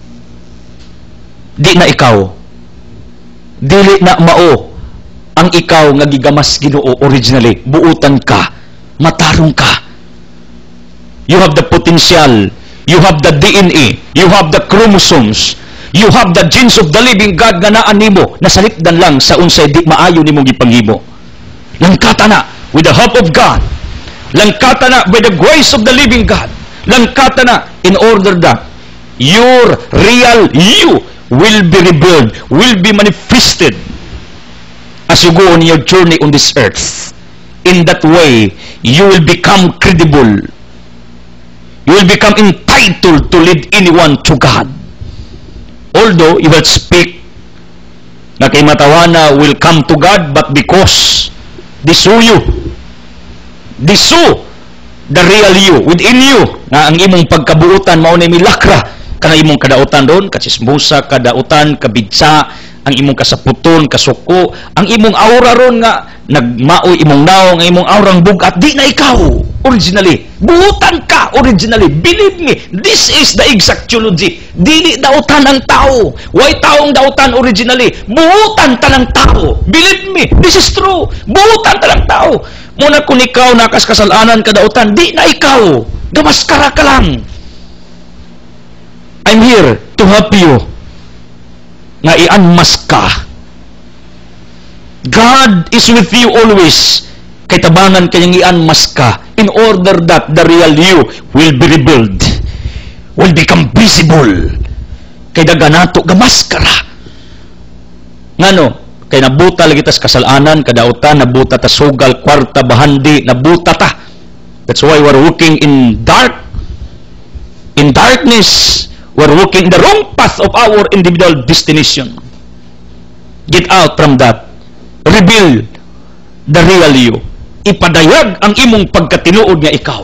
Di na ikaw. Dili na mao ang ikaw nga gigamas Ginoo originally. Buutan ka. Matarong ka. You have the potential. You have the DNA. You have the chromosomes. You have the genes of the living God nga naan nimo, nasalipdan lang sa unsay di maayo nimo gipanghimo. Langkata na with the help of God. Langkata na by the grace of the living God. Langkata na in order that your real you will be revealed, will be manifested as you go on your journey on this earth. In that way, you will become credible. You will become entitled to lead anyone to God. Although you will speak na kay matawana will come to God, but because they saw you, they saw the real you within you, na ang imong pagkabuutan mao na milakra kanang imong kadautan doon, katsismusa, kadautan, kabidsa, ang imong kasaputon, kasuko, ang imong aura ron nga nagmaoy imong naong, ang imong aurang bugat, di na ikaw originally. Buutan ka originally. Believe me, this is the exact theology. Dili dautan ang tao. Why taong dautan originally? Buutan ta ng tao. Believe me, this is true. Buutan ta ng tao. Muna kung ikaw nakas kasalanan ka dautan, di na ikaw. Gamaskara ka lang. I'm here to help you nga i-unmask ka. God is with you always. Kay tabangan kanyang i-unmask ka in order that the real you will be revealed, will become visible. Kay daganato gamaskara. Ngano? Kay nabuta lagi tas kasalanan, kadautan, nabuta ta sugal, kwarta, bahandi, nabuta ta. That's why we're walking in darkness. We're walking the wrong path of our individual destination. Get out from that. Reveal the real you. Ipadayag ang imong pagkatinuod nga ikaw.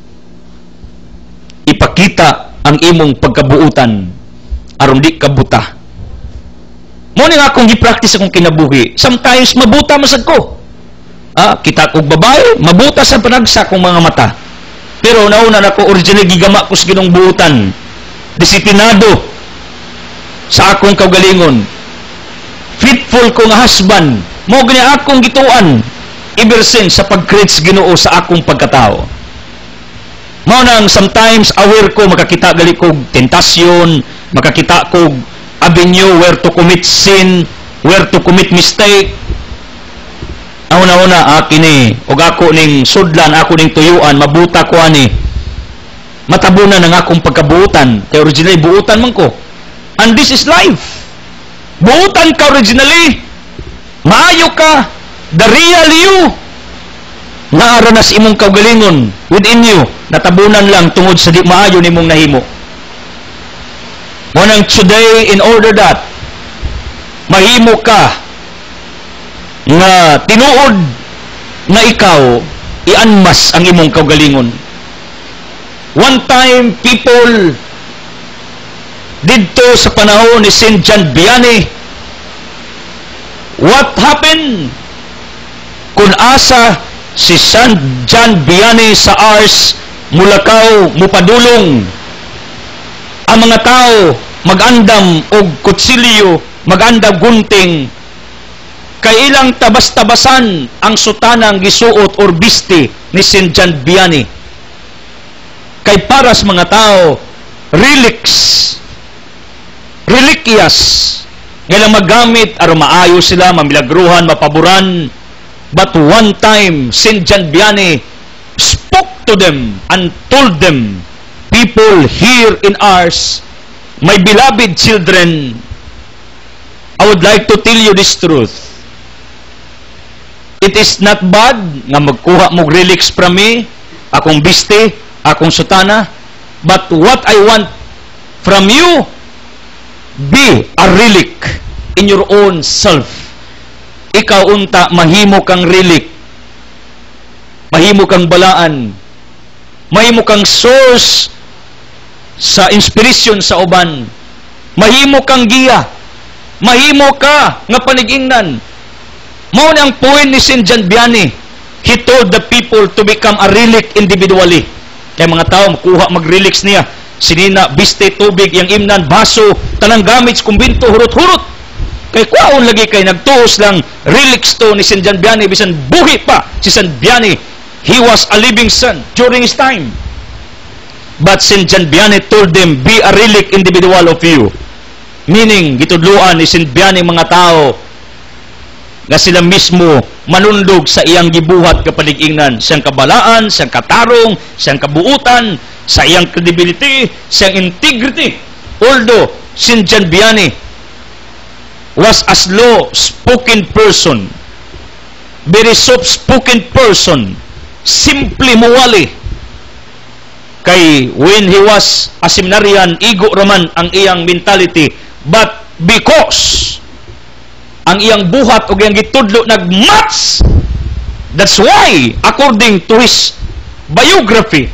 Ipakita ang imong pagkabuutan aron di ka buta. Mo ni nga akong gi-practice akong kinabuhi. Sometimes mabuta masad ko. Kita kog babae, mabuta sa panagsa kong mga mata. Pero nauna na ko originally gigama ko sa ginong buutan. Disiplinado sa akong kaugalingon. Faithful ko nga husband. Mo gani akong gituan ever since sa pag-create sa Ginoo sa akong pagkatao. Mao nang sometimes aware ko makakita gali kog tentasyon, makakita kog avenue where to commit sin, where to commit mistake. Una kini og ako ning sudlan, ako ning tuyuan, mabuta ko ani. Matabunan ang akong pagkabuutan. Kaya originally buutan man ko. And this is life. Buutan ka originally. Maayo ka. The real you. Naara na sa imong kaugalingon within you. Natabunan lang tungod sa di maayo nimong nahimo. Munang today, in order that mahimo ka nga tinuod na ikaw i-unmask ang imong kaugalingon. One time, people dito sa panahon ni St. John Vianney, what happened? Kung asa si St. John Vianney sa Ars, Mulacao, mupadulong, ang mga tao magandam og kutsilyo, magandam gunting, kay ilang tabas-tabasan ang sutanang gisuot or biste ni St. John Vianney. Kay para sa mga tao, reliquias, ngayon magamit, aron maayo sila, mamilagruhan, mapaboran. But one time, St. John Vianney spoke to them and told them, people here in Ars, my beloved children, I would like to tell you this truth. It is not bad nga magkuha mong relics from me, akong biste, akong sutana, but what I want from you, be a relic in your own self. Ikaw unta, mahimo kang relic, mahimo kang balaan, mahimo kang source sa inspiration sa uban, mahimo kang giya, mahimo ka nga panigingnan. Mao na ang point ni St. John Vianney. He told the people to become a relic individually. Kaya mga tao, makuha mag-relics niya. Sinina, biste, tubig, yang imnan, baso, tanang gamit, kumbinto, hurot-hurot. Kay kuwaon lagi kay nagtuos lang relics to ni St. John Vianney, bisan buhi pa si St. Vianney. He was a living son during his time. But St. John Vianney told them, be a relic individual of you. Meaning, gitudluan ni St. Vianney mga tao nga sila mismo manundog sa iyang gibuhat kapalig-ingnan, siyang kabalaan, siyang katarong, siyang kabuutan, sa iyang credibility, siyang integrity. Although St. John Vianney was a slow-spoken person, very soft-spoken person, simply muwali. Kay when he was a seminarian, igo raman ang iyang mentality, but because ang iyang buhat o iyang gitudlo nagmatch, that's why, according to his biography,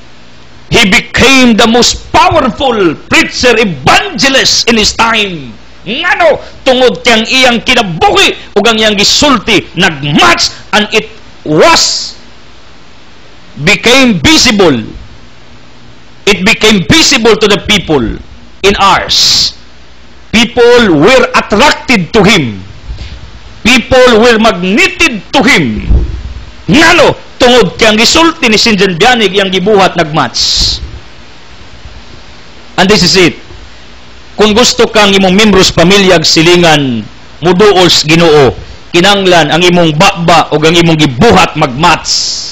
he became the most powerful preacher, evangelist in his time. Ngano tungod kang iyang kinabuhi ug ang iyang gisulti nagmatch, and it became visible. It became visible to the people in ours. People were attracted to him. People were magneted to him. Ngano tungod kang gisulti ni Sinjan Bianig iyang gibuhat nagmatch. And this is it. Kung gusto kang imong membros pamilyag silingan muduol sa Ginoo, kinanglan ang imong baba o ang imong gibuhat magmatch.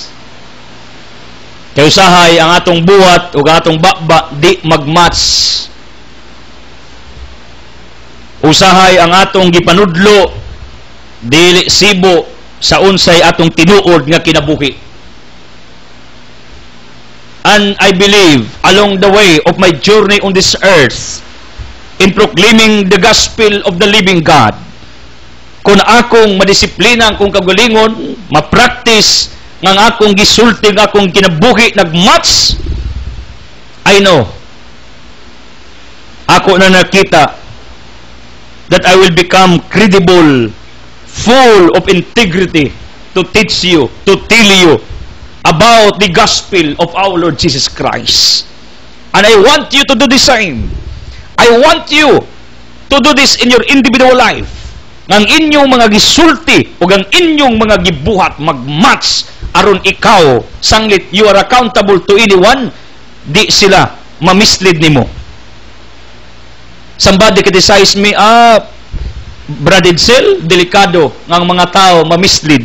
Kaya usahay ang atong buhat o atong baba di magmatch. Usahay ang atong gipanudlo dili sibo sa unsay atong tinuod nga kinabuhi. And I believe along the way of my journey on this earth, in proclaiming the gospel of the living God, kung akong madisiplina akong kagalingon, ma-practice ng akong gisulti, ng akong kinabuhi, nagmatch, I know, ako na nakita that I will become credible, full of integrity to teach you, to tell you about the gospel of our Lord Jesus Christ. And I want you to do the same. I want you to do this in your individual life. Ang inyong mga gisulti o ang inyong mga gibuhat magmatch aron ikaw sanglit you are accountable to anyone, di sila mamislead nimo. Somebody criticize me, Brad Edsel, delikado ng mga tao mamislead.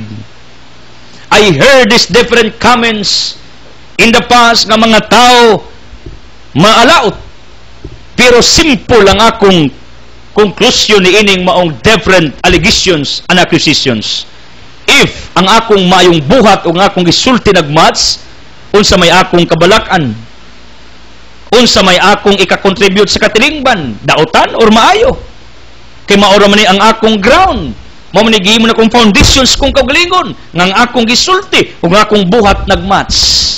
I heard these different comments in the past ng mga tao maalaot. Pero simple ang akong conclusion ni ining maong different allegations and accusations. If ang akong mayong buhat o ang akong gisulti nagmatch, unsa may akong kabalakan, unsa may akong ika-contribute sa katilingban, daotan or maayo, kay maora man ni ang akong ground, mao man ni gihimo na kong foundations kung kaugalingon nga ang akong gisulti o ang akong buhat nagmatch.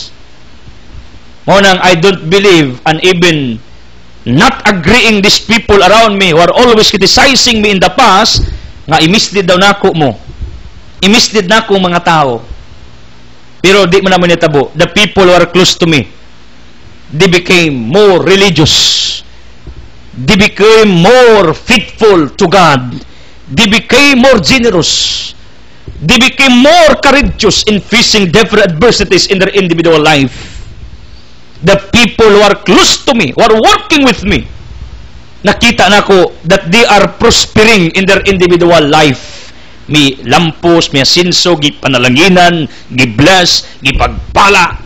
Mao nang I don't believe and even not agreeing these people around me who are always criticizing me in the past nga imislead daw nako mo, imislead nako mga tao. Pero di man naman nitabo, the people who are close to me, they became more religious, they became more faithful to God, they became more generous, they became more courageous in facing different adversities in their individual life. The people who are close to me, who are working with me, nakita na ko that they are prospering in their individual life. May lampos, may asinso, gipanalanginan, gibless, gipagpala.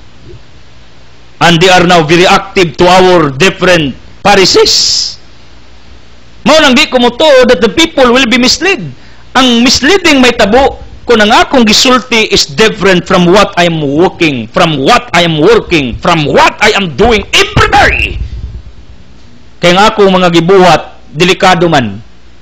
And they are now very active to our different parishes. Mao nang di ko mo to that the people will be misled. Ang misleading may tabo kung ang akong gisulti is different from what I am working, from what I am working, from what I am doing every day. Kaya nga akong mga gibuhat, delikado man.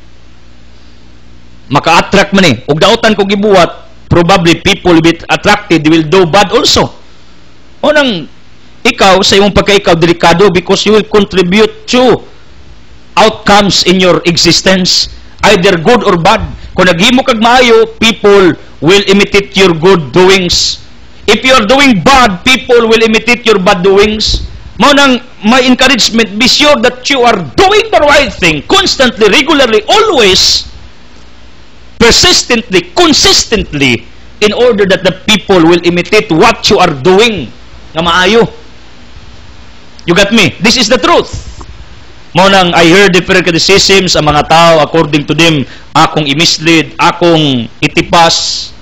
Maka-attract man eh. Ug daotan ko gibuhat, probably people will be attracted, they will do bad also. O nang ikaw, sa iyong pagka-ikaw, delikado because you will contribute to outcomes in your existence, either good or bad. Kung naghimo kag maayo, people will imitate your good doings. If you are doing bad, people will imitate your bad doings. Mao nang my encouragement, be sure that you are doing the right thing constantly, regularly, always, persistently, consistently, in order that the people will imitate what you are doing nga maayo. You got me? This is the truth. Mao nang I heard different criticisms ang mga tao, according to them, akong i-mislead, akong itipas.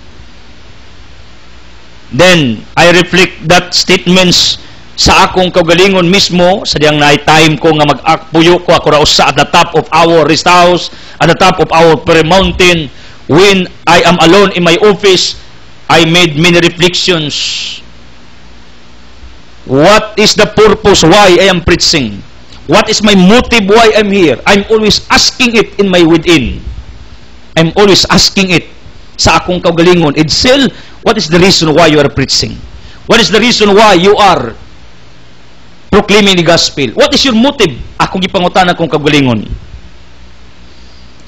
Then, I reflect that statements sa akong kaugalingon mismo, sa diyang na-time ko nga mag-akpuyo ko, ako rausa at the top of our rest house, at the top of our prayer mountain. When I am alone in my office, I made many reflections. What is the purpose why I am preaching? What is my motive why I'm here? I'm always asking it in my within. I'm always asking it sa akong kaugalingon. Edsel, what is the reason why you are preaching? What is the reason why you are proclaiming the gospel? What is your motive? Akong gipangutan akong kaugalingon.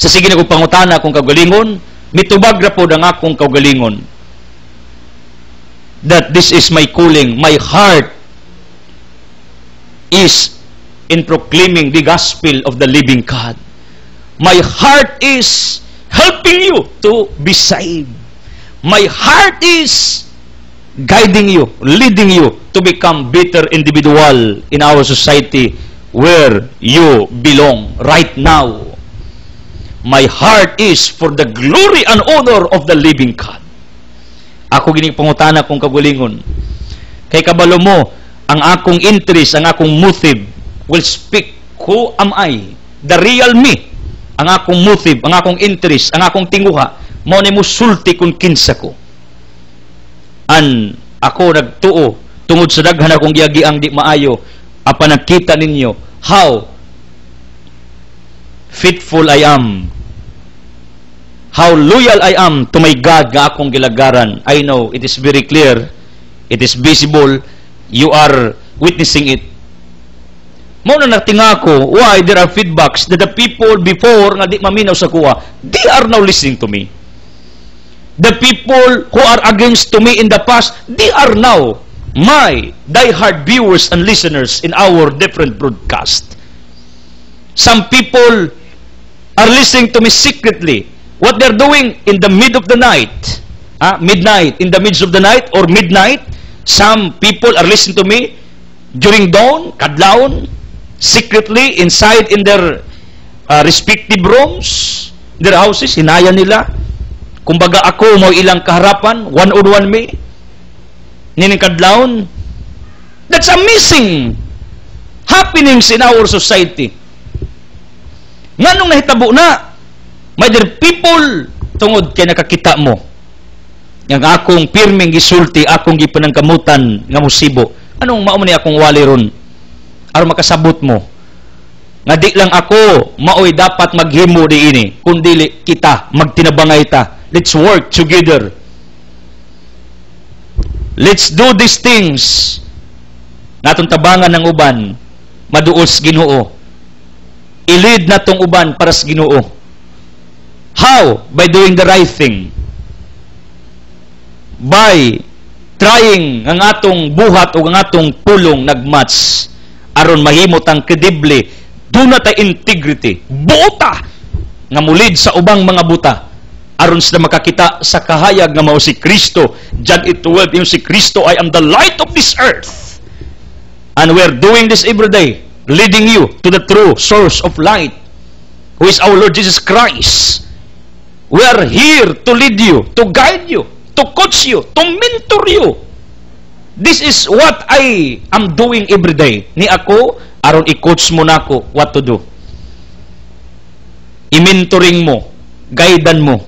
Sa sige na kong pangutana akong kaugalingon, mitubag ra po ang akong kaugalingon. That this is my calling. My heart is in proclaiming the gospel of the living God. My heart is helping you to be saved. My heart is guiding you, leading you to become better individual in our society where you belong right now. My heart is for the glory and honor of the living God. Ako gining pangutana kong kagulingon. Kay kabalo mo, ang akong interest, ang akong motive will speak who am I, the real me. Ang akong motive, ang akong interest, ang akong tinguha, mao ni musulti kung kinsa ko. An ako nagtuo tungod sa daghan akong giagiang di maayo, apan nakita ninyo how faithful I am, how loyal I am to my God nga akong gilagaran. I know it is very clear, it is visible, you are witnessing it. Mao na natinga ko why there are feedbacks that the people before nga di maminaw sa kuha, they are now listening to me. The people who are against to me in the past, they are now my diehard viewers and listeners in our different broadcast. Some people are listening to me secretly. What they're doing in the mid of the night, midnight, in the midst of the night or midnight, some people are listening to me during dawn, kadlawon, secretly inside in their respective rooms, their houses, hinayan nila. Kumbaga ako mo ilang kaharapan, one-on-one me, nining kadlawon. That's amazing happenings in our society. Nga nung nahitabo na, my dear people, tungod kay nakakita mo, yang akong pirming gisulti, akong gipanangkamutan nga musibo, anong mao man ni akong wali ron? Aron makasabot mo nga di lang ako maoy dapat maghimo di ini, kundi kita magtinabangay ta. Let's work together. Let's do these things. Natong tabangan ng uban, maduos Ginoo. I-lead natong uban para sa Ginoo. How? By doing the right thing. By trying ang atong buhat o ang atong pulong nagmatch aron mahimot ang kredible, doon na tayo integrity, buota nga mulid sa ubang mga buta aron sila makakita sa kahayag nga mao si Kristo. John 8:12, yung si Kristo, I am the light of this earth, and we're doing this every day, leading you to the true source of light, who is our Lord Jesus Christ. We are here to lead you, to guide you, to coach you, to mentor you. This is what I am doing every day. Ni ako, aron i-coach mo na ako what to do. I-mentoring mo, guidean mo.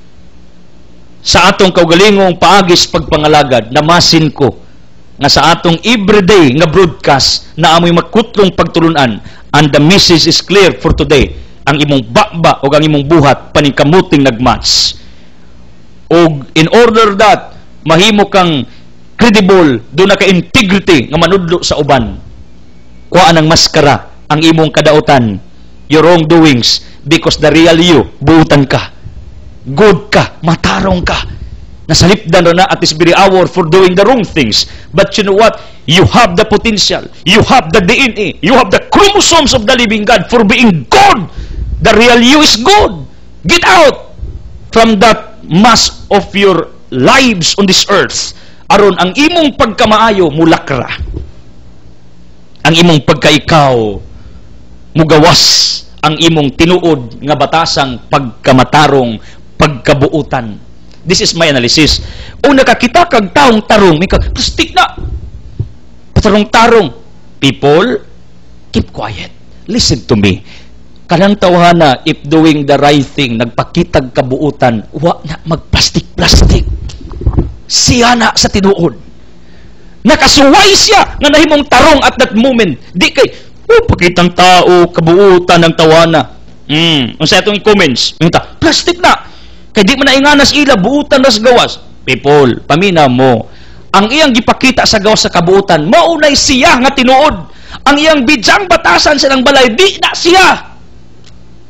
Sa atong kaugalingong paagis pagpangalagad, namasin ko nga sa atong everyday nga broadcast na amoy makutlong pagtulunan, and the message is clear for today. Ang imong bakba o ang imong buhat paningkamuting nagmatch. O in order that mahimo kang credible, doon na ka-integrity nga manudlo sa uban, kuhaan ang maskara ang imong kadautan, your wrongdoings, because the real you, buutan ka, good ka, matarong ka, nasalipdan na at this very hour for doing the wrong things. But you know what? You have the potential, you have the DNA, you have the chromosomes of the living God for being good. The real you is good. Get out from that mass of your lives on this earth, aron ang imong pagkamaayo mulakra, ang imong pagkaikaw mugawas, ang imong tinuod nga batasang pagkamatarong, pagkabuutan. This is my analysis. O nakakita kag taong tarong, may plastic na tarong. People, keep quiet. Listen to me. Kanang tawhana, if doing the right thing, nagpakitag kabuutan, wa na magplastik-plastik. Siya na sa tinuod. Nakasuway siya nga nahimong tarong at that moment. Di kay, pakitang tao, kabuutan ng tawana. Ang sa itong comments, plastic na. Kaya di mo na inganas ila, buutan na sa gawas. People, pamina mo. Ang iyang gipakita sa gawas sa kabuutan, maunay siya nga tinuod. Ang iyang bidyang batasan sa ng balay, di na siya.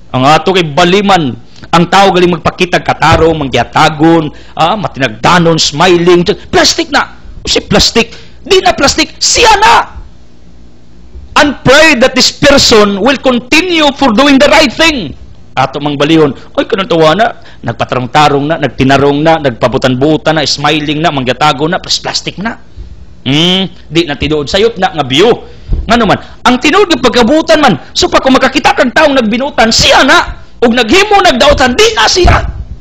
Ang ato kay baliman, ang tao galing magpakita katarong, mangyatagon, matinagdanon, smiling, plastic na. Si plastic, di na plastic, siya na. And pray that this person will continue for doing the right thing. Ato mang balihon, oy kanang tawa na, nagpatarong-tarong na, nagtinarong na, nagpabutan-butan na, smiling na, mangyatagon na, plus plastic na. Di na tinuod sayop na nga biyo. Ngano man, ang tinuod ng pagkabutan man, so pa kung makakita kang taong nagbinutan, siya na. Ug naghimo nagdautan, di na siya.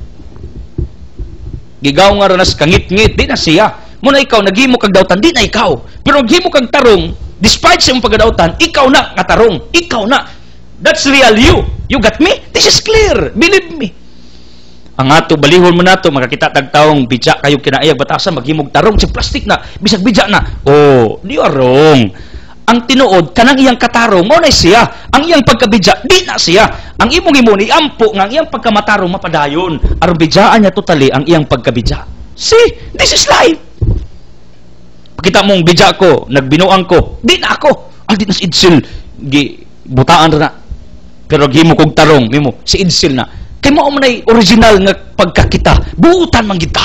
Gigaw nga ranas kangit-ngit, di na siya. Muna ikaw naghimo kag dautan, di na ikaw. Pero naghimo kag tarong, despite sa imong pagdautan, ikaw na nga tarong, ikaw na. That's real you. You got me? This is clear. Believe me. Ang ato balihon mo nato makakita tag taong bidya kayo kinaayag batasan maghimog tarong si plastic na bisag bidya na. Oh, di wrong. Ang tinuod kanang iyang katarong mo na siya. Ang iyang pagkabidya di na siya. Ang imong imuni ampo nga ang iyang pagkamatarong mapadayon. Aron bidyaan niya totally ang iyang pagkabidya. See, this is life. Pakita mong bidya ko, nagbinuang ko, di na ako. Di na si Idsil butaan na. Pero gihimo kog tarong mimo si Idsil na. Kay mo manay original nga pagkakita, buutan man kita.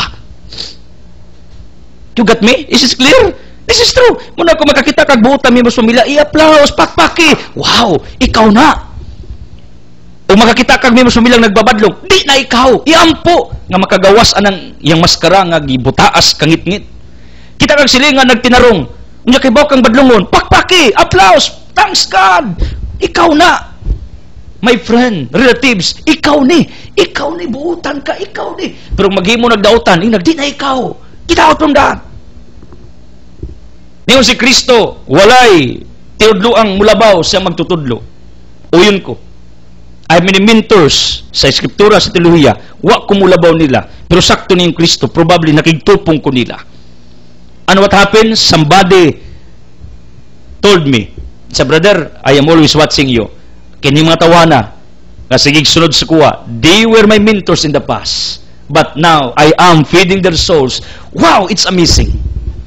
You got me? Is this clear? This is true. Muna ko makakita kag buutan mi mo sumila, i-applause, pakpaki. Wow, ikaw na. O makakita kag mi mo sumilang nagbabadlong, di na ikaw. Iampo nga makagawas anang iyang maskara nga gibutaas kangit-ngit. Kita kag silingan nagtinarong, unya kay baw kang badlongon, pakpaki, applause, thanks God. Ikaw na. My friend, relatives, ikaw ni, buutan ka, ikaw ni. Pero maghimo nagdautan, di na ikaw. Get out from that. Ngayon si Kristo, walay tinudlo ang mulabaw siya magtutudlo. Uyon ko. I have many mentors sa Eskriptura, sa teolohiya, wa ko mulabaw nila. Pero sakto ni yung Kristo, probably nakigtupong ko nila. And what happened? Somebody told me, sa brother, I am always watching you. Kini mga tawana nga sigig sunod sa kuha, they were my mentors in the past, but now I am feeding their souls. Wow, it's amazing.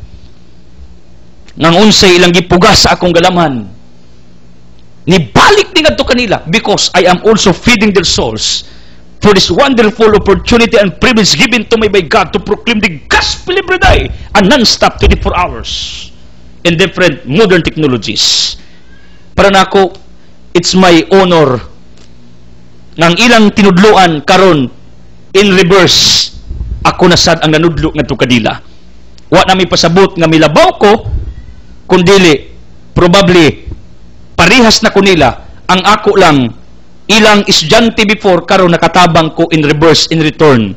Nang unsay ilang gipugas sa akong galamhan, nibalik din adto kanila because I am also feeding their souls for this wonderful opportunity and privilege given to me by God to proclaim the gospel every day and non-stop 24 hours in different modern technologies. Para na ako, it's my honor nang ilang tinudluan karon in reverse ako na sad ang nanudlo ngadto kadila. Wa na mi pasabot nga milabaw ko kundili probably parihas na ko nila ang ako lang ilang estudyante before karon nakatabang ko in reverse in return.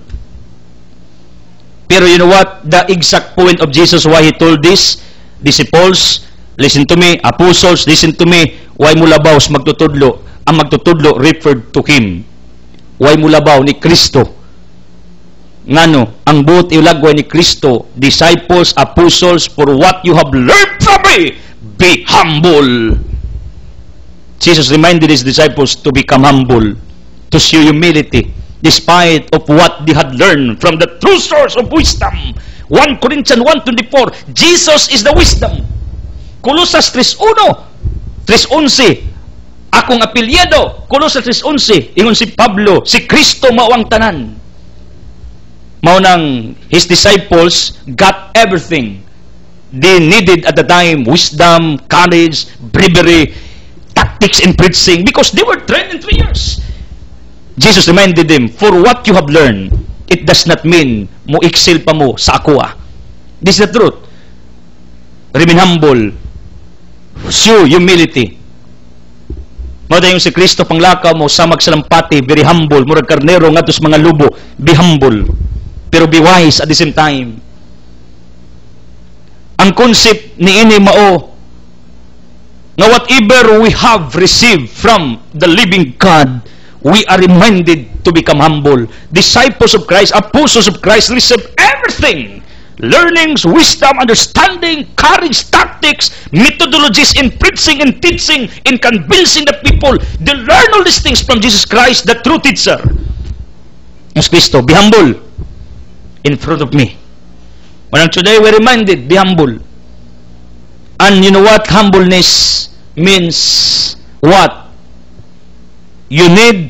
Pero you know what? The exact point of Jesus why he told this disciples, listen to me, apostles, listen to me, why mulabaw magtutudlo? Ang magtutudlo referred to him. Why mulabaw ni Kristo? Ngano, ang buot ilagway ni Kristo, disciples, apostles, for what you have learned from me, be humble. Jesus reminded his disciples to become humble, to show humility, despite of what they had learned from the true source of wisdom. 1 Corinthians 1:24, Jesus is the wisdom. Colosas 3:1, 3:11, akong apelyado, Colosas 3:11, ingon si Pablo, si Kristo mao ang tanan. Mao nang his disciples got everything they needed at the time, wisdom, courage, bravery, tactics in preaching, because they were trained in 3 years. Jesus reminded them, for what you have learned, it does not mean mo excel pa mo sa ako This is the truth. Remain humble. Show humility. Mao dayon si Kristo panglakaw mo sa magsalampati, very humble, murag karnero ngadto sa mga lubo, be humble. Pero be wise at the same time. Ang concept ni ini mao na whatever we have received from the living God, we are reminded to become humble. Disciples of Christ, apostles of Christ, receive everything. Learnings, wisdom, understanding, courage, tactics, methodologies in preaching and teaching, in convincing the people. They learn all these things from Jesus Christ, the true teacher. Yes, Kristo, be humble in front of me. When today we're reminded, be humble. And you know what? Humbleness means what? You need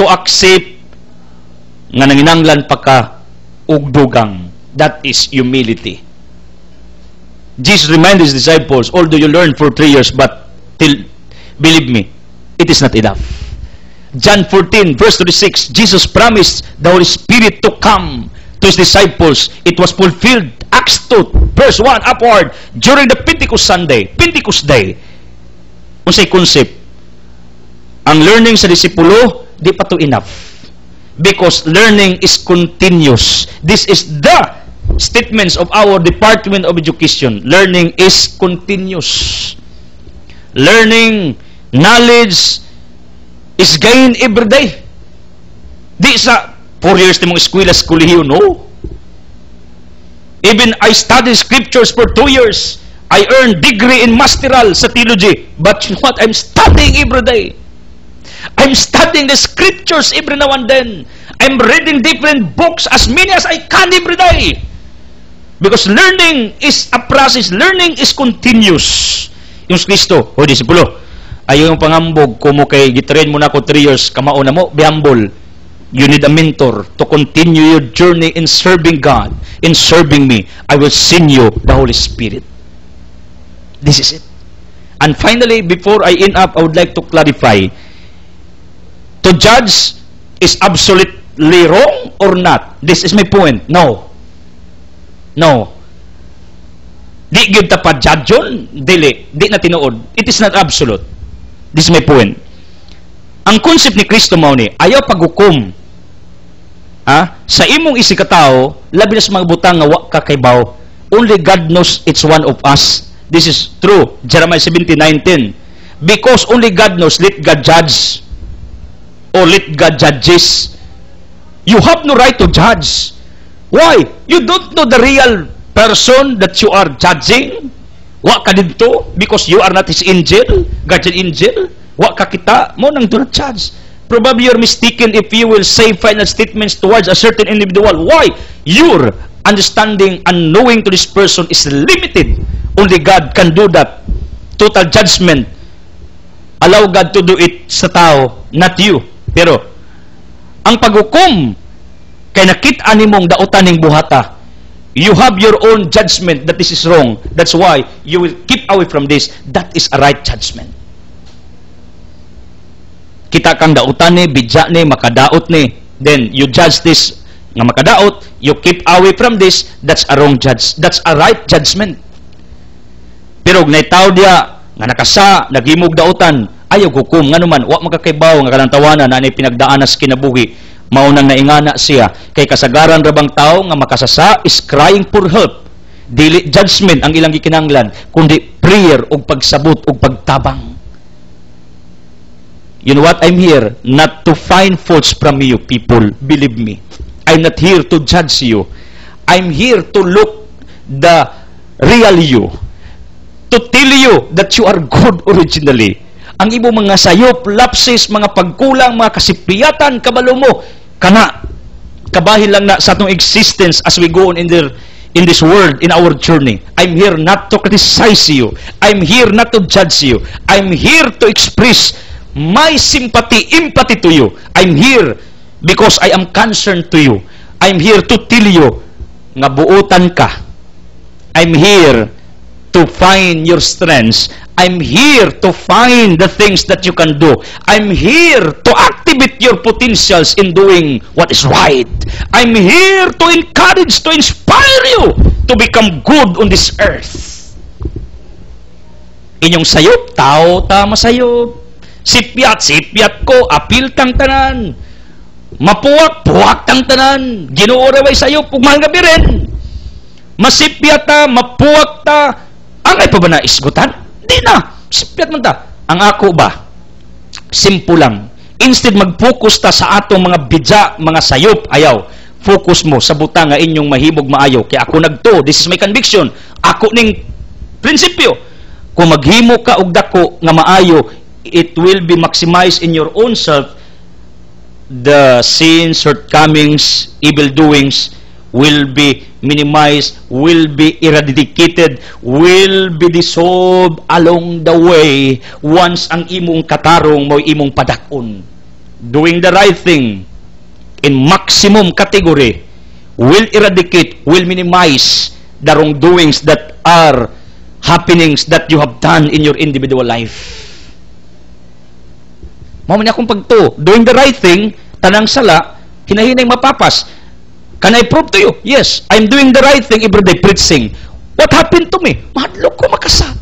to accept nga nanginanglan pa ka ug dugang. That is humility. Jesus reminded his disciples, although you learned for 3 years, but believe me, it is not enough. John 14, verse 36, Jesus promised the Holy Spirit to come to his disciples. It was fulfilled. Acts 2, verse 1 upward, during the Pentecost Day. Unsay concept? Ang learning sa disipulo, di pa to enough. Because learning is continuous. This is the statements of our Department of Education. Learning is continuous. Learning, knowledge is gained every day. Di sa 4 years na mong eskwela, kolehiyo, no? Even I studied scriptures for 2 years. I earned degree in masteral sa theology. But you know what? I'm studying every day. I'm studying the scriptures every now and then. I'm reading different books as many as I can every day. Because learning is a process. Learning is continuous. Yung Kristo, o disipulo, ayaw yung pangambog, kumo kay gitrain mo na ako 3 years, kamao na mo, be humble. You need a mentor to continue your journey in serving God, in serving me. I will send you the Holy Spirit. This is it. And finally, before I end up, I would like to clarify. To judge is absolutely wrong or not? This is my point. No. No. Di gyud ta pa judge yun, dili. Di na tinuod. It is not absolute. This is my point. Ang concept ni Kristo mao ni, ayaw paghukom. Sa imong isikatao, labi na sa mga butang nga wa ka kaybaw. Only God knows it's one of us. This is true. Jeremiah 17:19. Because only God knows, let God judge. Or let God judges. You have no right to judge. Why? You don't know the real person that you are judging. Wa ka dito because you are not his angel, guardian angel. Wa ka kita mo nang do not judge. Probably you're mistaken if you will say final statements towards a certain individual. Why? Your understanding and knowing to this person is limited. Only God can do that. Total judgment. Allow God to do it sa tao, not you. Pero, ang paghukom, kay nakita nimong dautan ning buhata, you have your own judgment that this is wrong. That's why you will keep away from this. That is a right judgment. Kita kang dautan ni, bidya ni, makadaot ni. Then, you judge this nga makadaot, you keep away from this, that's a wrong judge. That's a right judgment. Pero, naitaw dia, nga nakasa, nagimog dautan, ayaw hukom nga naman wa makakaybaw nga kanang tawanan na pinagdaanas kinabuhi maunang naingana siya kay kasagaran rabang tao nga makasasa is crying for help, dili judgment ang ilang gikinahanglan kundi prayer ug pagsabot ug pagtabang. You know what? I'm here not to find faults from you people, believe me. I'm not here to judge you. I'm here to look the real you, to tell you that you are good originally. Ang imo mga sayop, lapses, mga pagkulang, mga kasipiyatan, kabalo mo, kana, kabahin lang na sa atong existence as we go on in this world, in our journey. I'm here not to criticize you. I'm here not to judge you. I'm here to express my sympathy, empathy to you. I'm here because I am concerned to you. I'm here to tell you nga buutan ka. I'm here to find your strengths. I'm here to find the things that you can do. I'm here to activate your potentials in doing what is right. I'm here to encourage, to inspire you to become good on this earth. Inyong sayop, tao ta masayop. Sipyat ko, apil tang tanan. Mapuwak tang tanan. Ginoo ra way sayop, ug mahal gabi rin. Masipyat ta, mapuwak ta. Angay pa ba na isgutan? Di na. Sipyat man ta. Ang ako ba? Simple lang. Instead mag-focus ta sa atong mga bidya, mga sayop, ayaw. Focus mo sa butang nga inyong mahimog maayo. Kaya ako nagto. This is my conviction. Ako ning prinsipyo. Kung maghimo ka og dako nga maayo, it will be maximized in your own self. The sins, shortcomings, evil doings will be minimized, will be eradicated, will be dissolved along the way once ang imong katarong mo imong padakon. doing the right thing in maximum category will eradicate, will minimize the wrongdoings that are happenings that you have done in your individual life. Mao man akong pagto, doing the right thing, tanang sala, hinahinay mapapas. Can I prove to you? Yes, I'm doing the right thing every day preaching. What happened to me? Mahadlok ko makasat.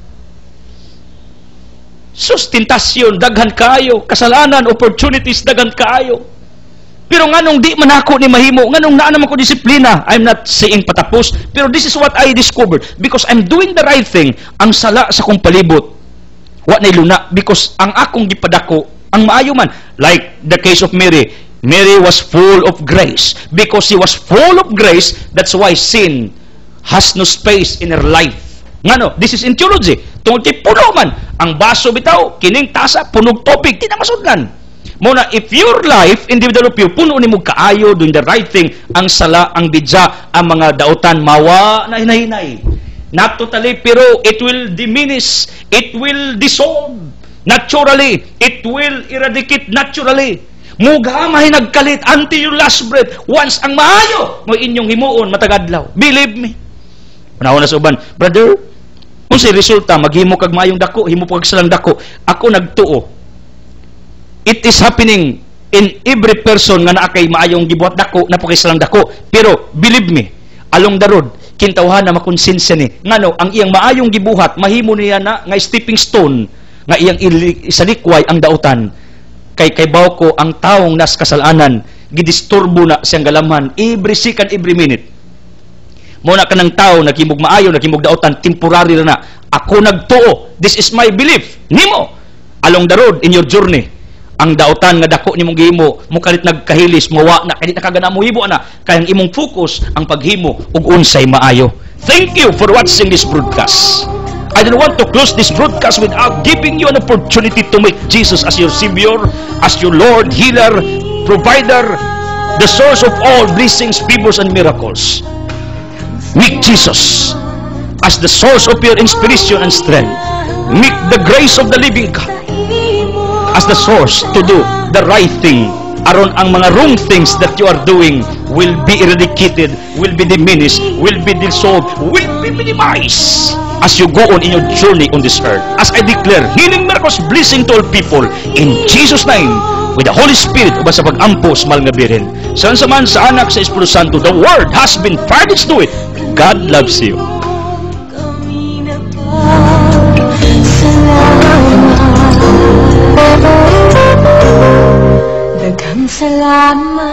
Sustentasyon, daghan kaayo, kasalanan, opportunities, daghan kaayo. Pero nganong di man ako ni mahimo, nganong naa naman ko disiplina. I'm not saying patapos, pero this is what I discovered. Because I'm doing the right thing, ang sala sa kong palibot, wa na iluna. Because ang akong gipadako, ang maayo man, like the case of Mary. Mary was full of grace. Because she was full of grace, that's why sin has no space in her life. Ngano, this is in theology. Tungkol kay puno man, ang baso bitaw, kining tasa, punog tubig, di na masudlan. Muna, if your life, individual of you, puno ni mo kaayo, doing the right thing, ang sala, ang bidya, ang mga dautan, mawa na hinahinay. Not totally, pero it will diminish, it will dissolve naturally, it will eradicate naturally. Mugha mahinagkalit until your last breath. Once ang maayo, mo inyong himuon, matagadlaw. Believe me. Panahon na sa uban, brother, kung si resulta, maghimo kag maayong dako, himo kag salang dako, ako nagtuo. It is happening in every person nga naa kay maayong gibuhat dako, napakay salang dako. Pero, believe me, along the road, kintawhan na makonsensya ni. Ngano, ang iyang maayong gibuhat, mahimo niya na nga stepping stone, nga iyang isalikway ang dautan. Kay baw ko, ang taong nas kasalanan, gidisturbo na siyang galamhan, every second, every minute. Muna ka ng tao, nagimog maayo, nagimog dautan, temporary na. Ako nagtuo. This is my belief. Nimo, along the road, in your journey, ang dautan nga dako nimong gihimo, mo kalit nagkahilis, mawa na, kalit nakagana mo hibo na, kayang imong focus, ang paghimo, ug unsay maayo. Thank you for watching this broadcast. I don't want to close this broadcast without giving you an opportunity to make Jesus as your Savior, as your Lord, Healer, Provider, the source of all blessings, favors, and miracles. Make Jesus as the source of your inspiration and strength. Make the grace of the living God as the source to do the right thing. Aron ang mga wrong things that you are doing will be eradicated, will be diminished, will be dissolved, will be minimized as you go on in your journey on this earth. As I declare, healing, miracles, blessing to all people in Jesus' name, with the Holy Spirit uban sa pag-ampo sa mahal nga birin. Saan sa man sa anak sa Espiritu Santo, the Word has been furnished to it. God loves you. Daghang salamat